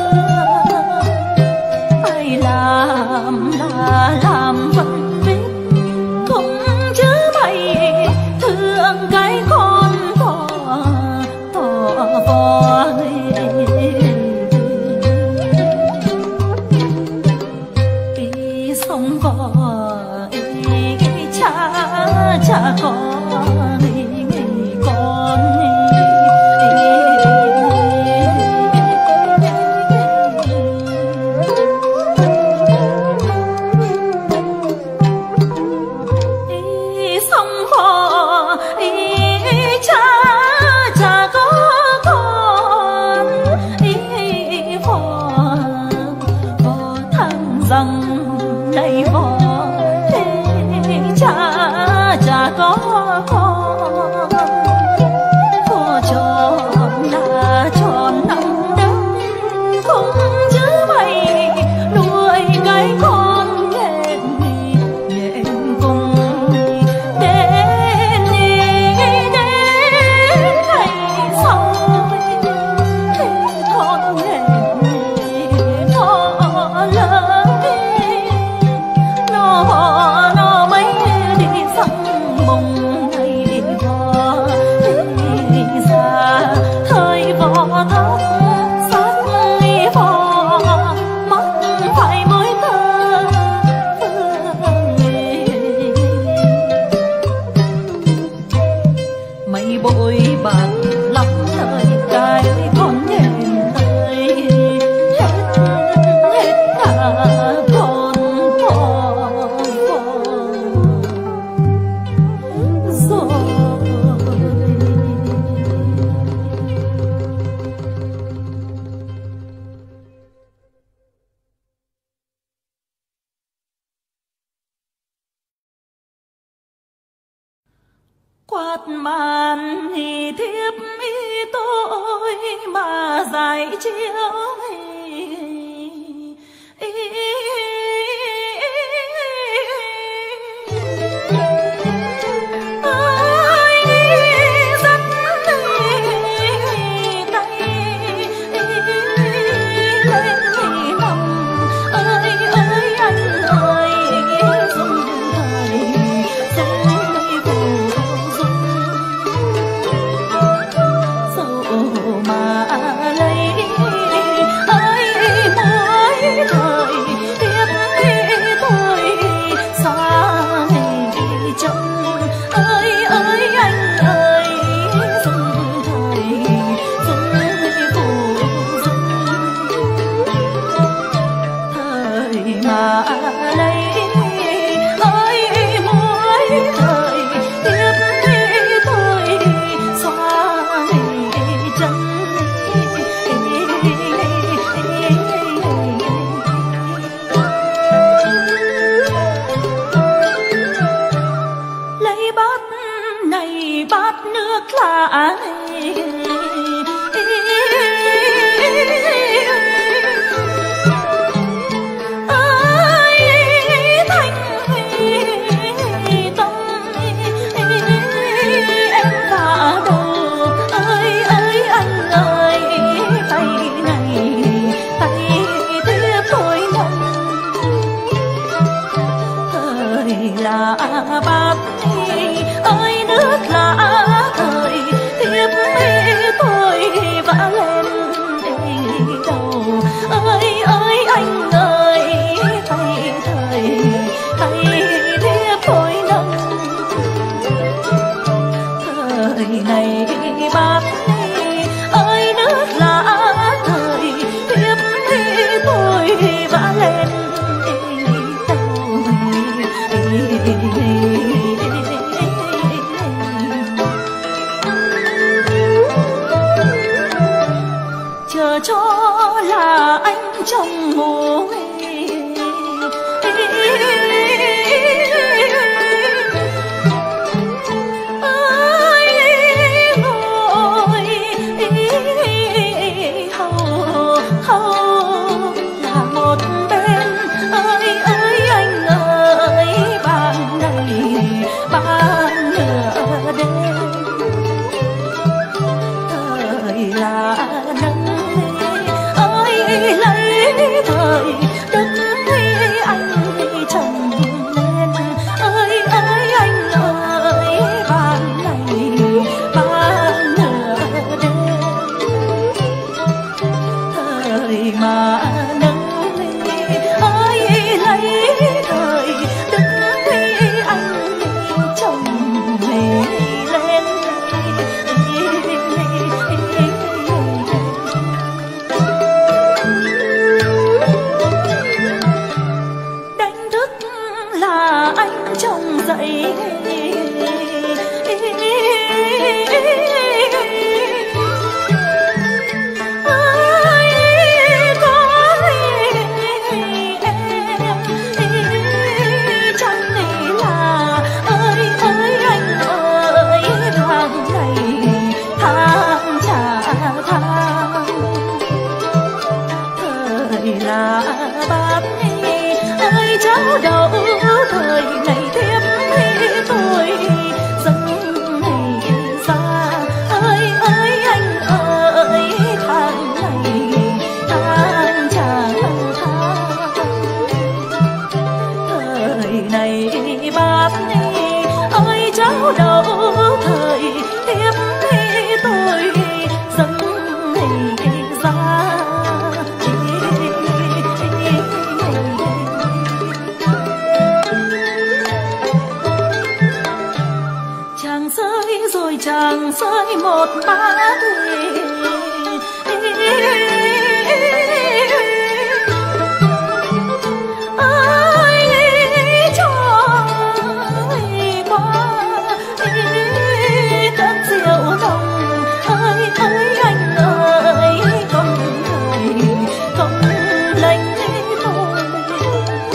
ai làm là làm vẫn biết không chứ mày thương cái con tò tò vò đi sông vò cha cha con rằng đây vò cha cha có con vò tròn là tròn năm đất không chứ mày nuôi cái con nhện nhện cùng đến đến ngày sau con nhện nó lớn nó nó mấy đi sông mùng ngày vò đi xa thời vò thấp sát vò mắt phải mối tơ mày bội bạc lắm lời cái con nhện ơi hết hết cả con quạt màn thì thiếp ý tôi mà giải chiếu ý, ý,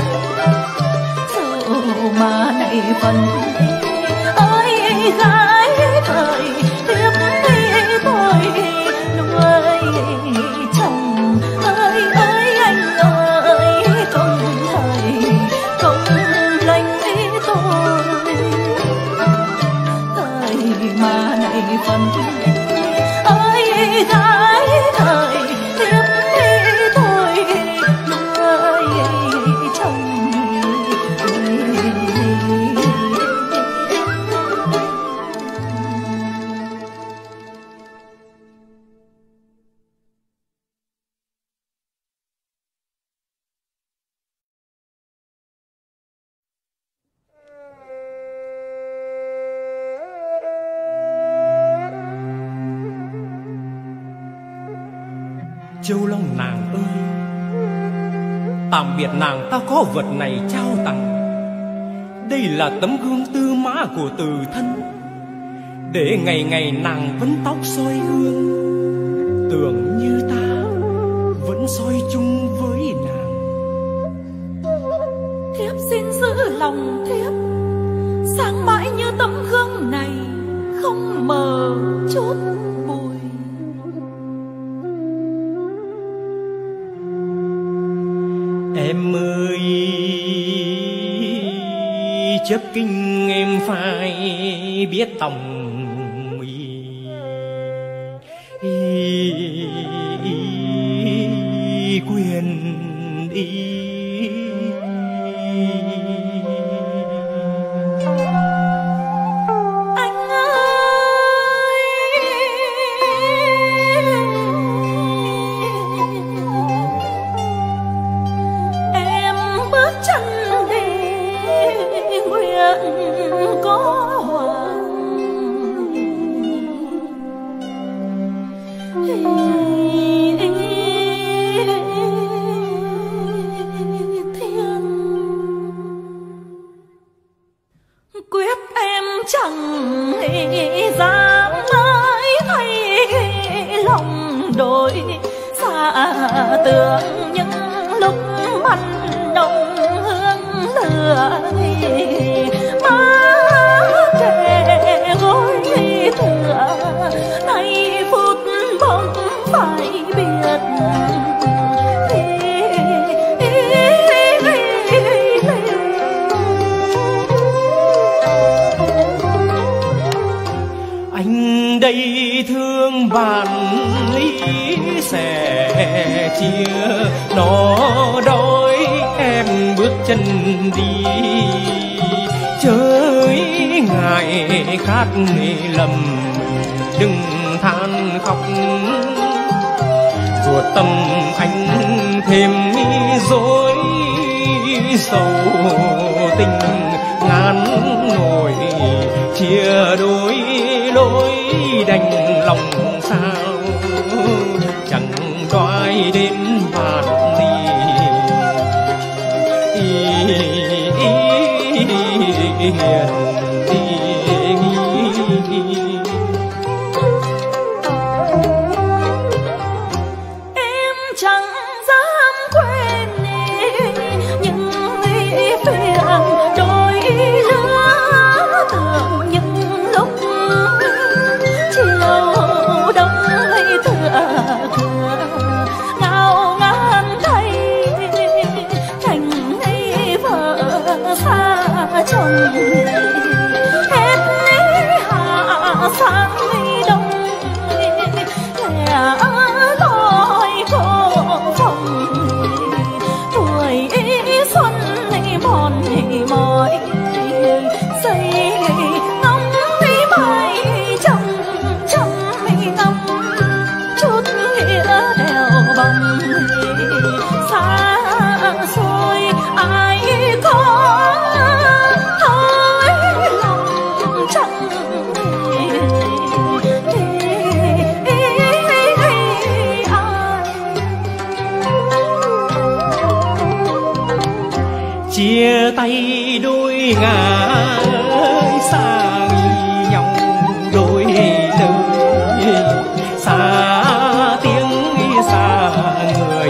phần ơi gái mà này phần ơi gái thời tiếp đi thôi ơi chồng. Châu Long nàng ơi, tạm biệt nàng ta có vật này trao tặng. Đây là tấm gương tư mã của từ thân, để ngày ngày nàng vẫn tóc soi gương, tưởng như ta vẫn soi chung với nàng. Thiếp xin giữ lòng thiếp sáng mãi như tấm gương này, không mờ chút bụi. Em ơi, chấp kinh em phải biết tòng quyền đi. Anh ơi, em bước chân đi nguyện có hoàng. Quyết em chẳng dám nói thay lòng đổi xa tưởng những lúc mặn nồng hương lửa má kề gối tựa nay phút bỗng phải biệt. Anh đây thương bạn lý sẻ chia, nó đói em bước chân đi. Chới ngại khát lầm đừng than khóc, ruột tâm anh thêm dối sầu tình ngàn nổi chia đôi lối đành lòng sao chẳng đoái đến bạn đi. Hiền em chẳng dám quên những phiền đôi lứa, tưởng những lúc chiều đông hay tựa cửa ngao ngán thay cảnh ấy vợ xa chồng. Hết hạ sáng đông lẻ loi khô phòng, tuổi xuân mòn mỏi xây ngóng mãi chồng chồng ngắm chút nghĩa đèo bằng xa xôi ai có thôi lòng chẳng. chia tay đôi ngả xa nhau đôi lời xa tiếng xa người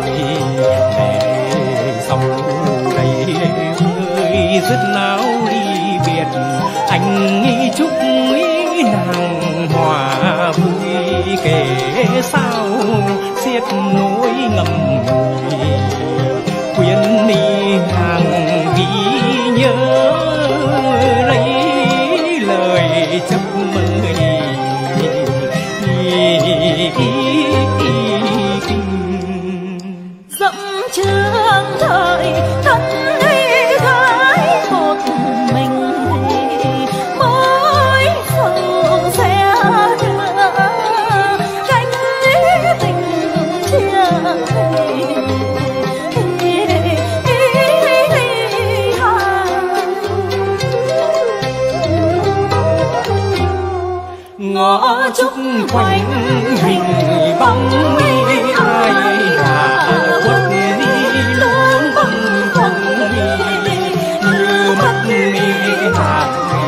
để sau đây ơi dứt náo ly biệt. Anh chúc nàng hòa vui kể sao xiết nỗi ngầm khuyên đi nàng ghi nhớ chấp mời dẫm trường thời thân đi gái một mình mỗi sầu xe đưa cánh tình chia ngõ trúc quanh hình bóng ai hạ quất đi luôn băng không như mất hạ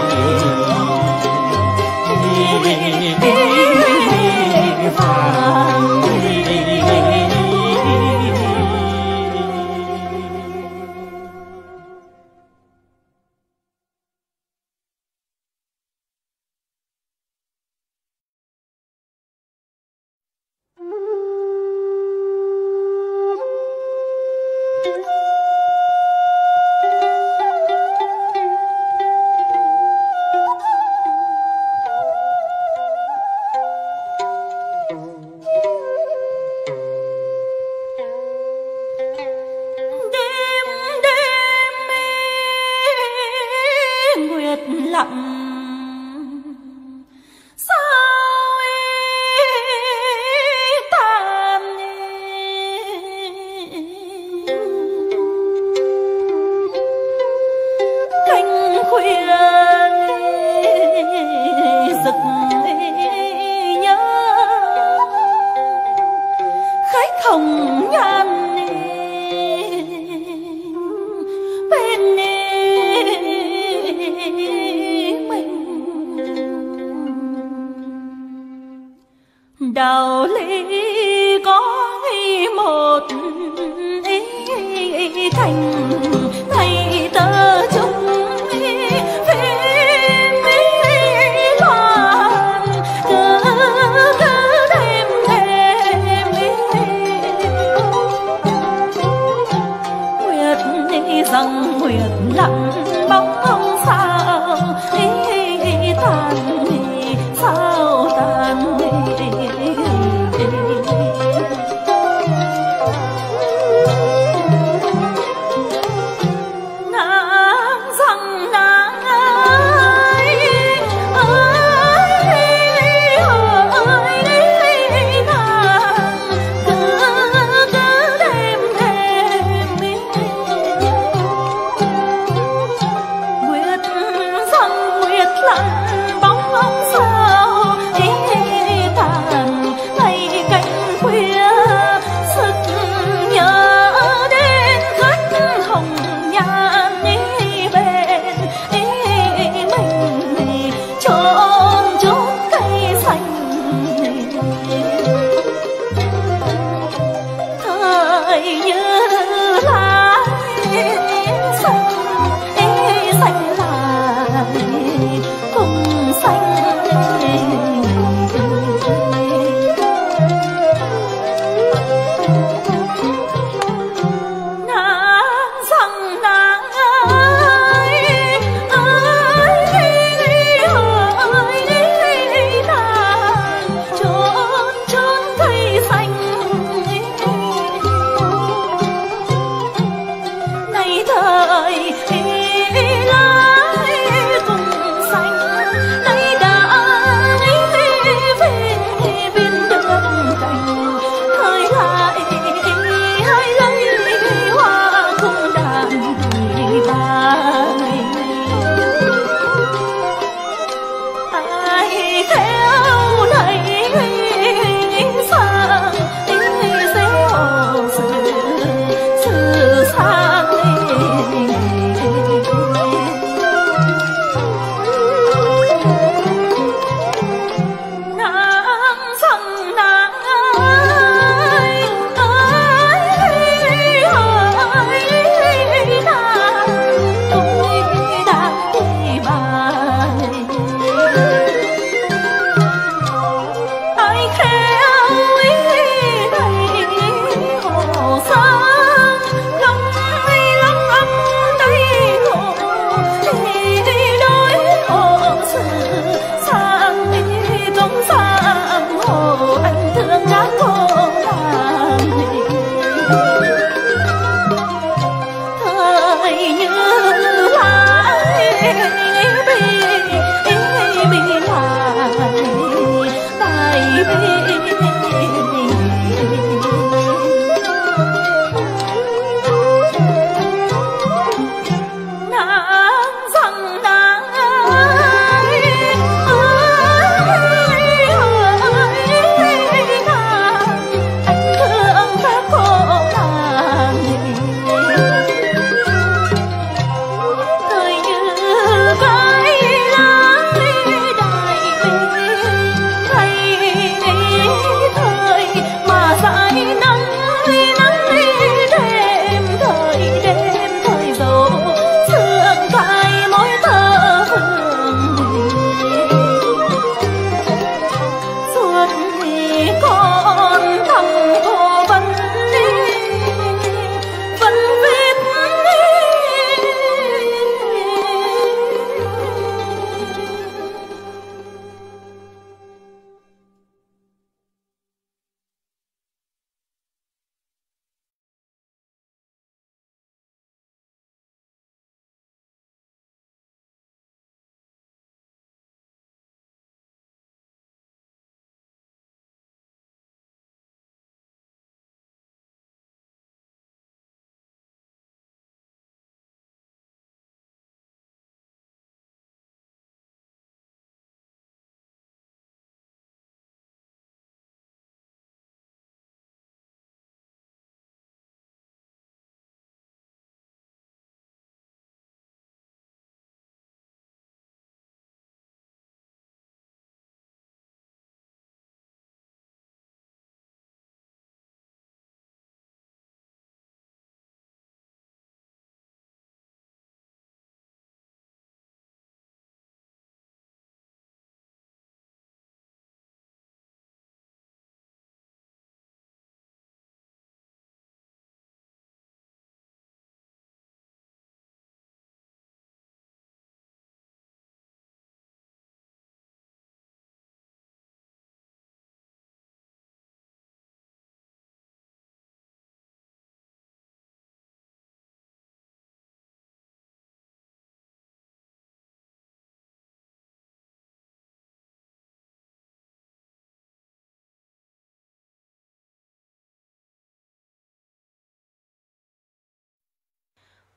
đạo lý có một ý thành thầy tớ chúng phim loạn cứ cứ đêm đêm nguyệt rằng nguyệt lặng bóng không sao tàn sao tàn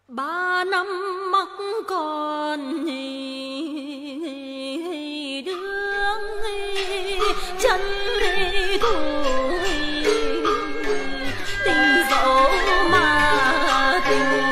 ba năm mắc còn đương chân thù tình dẫu mà tình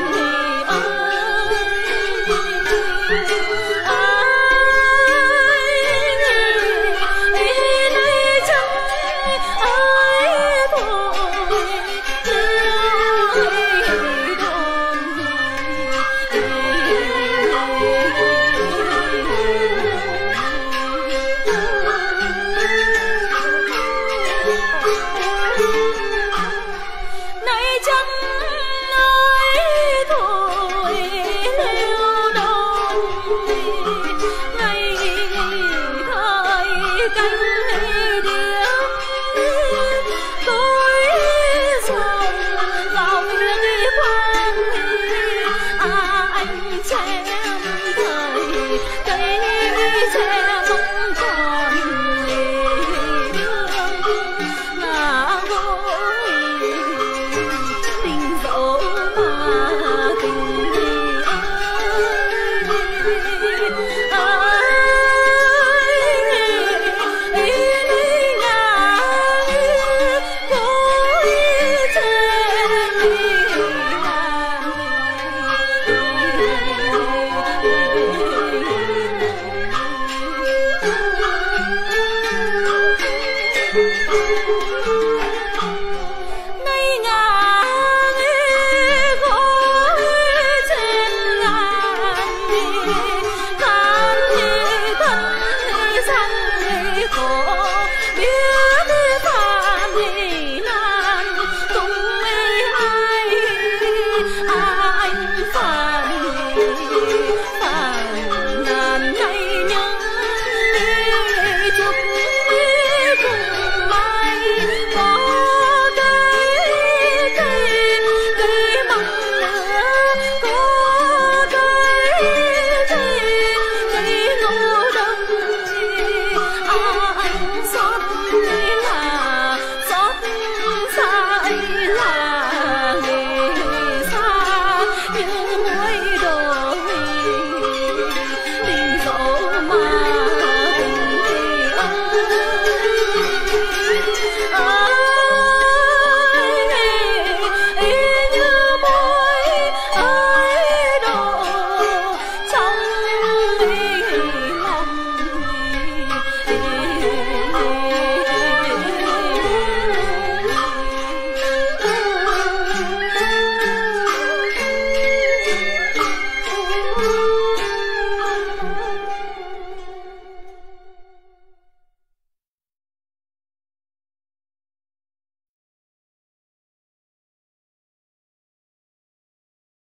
xót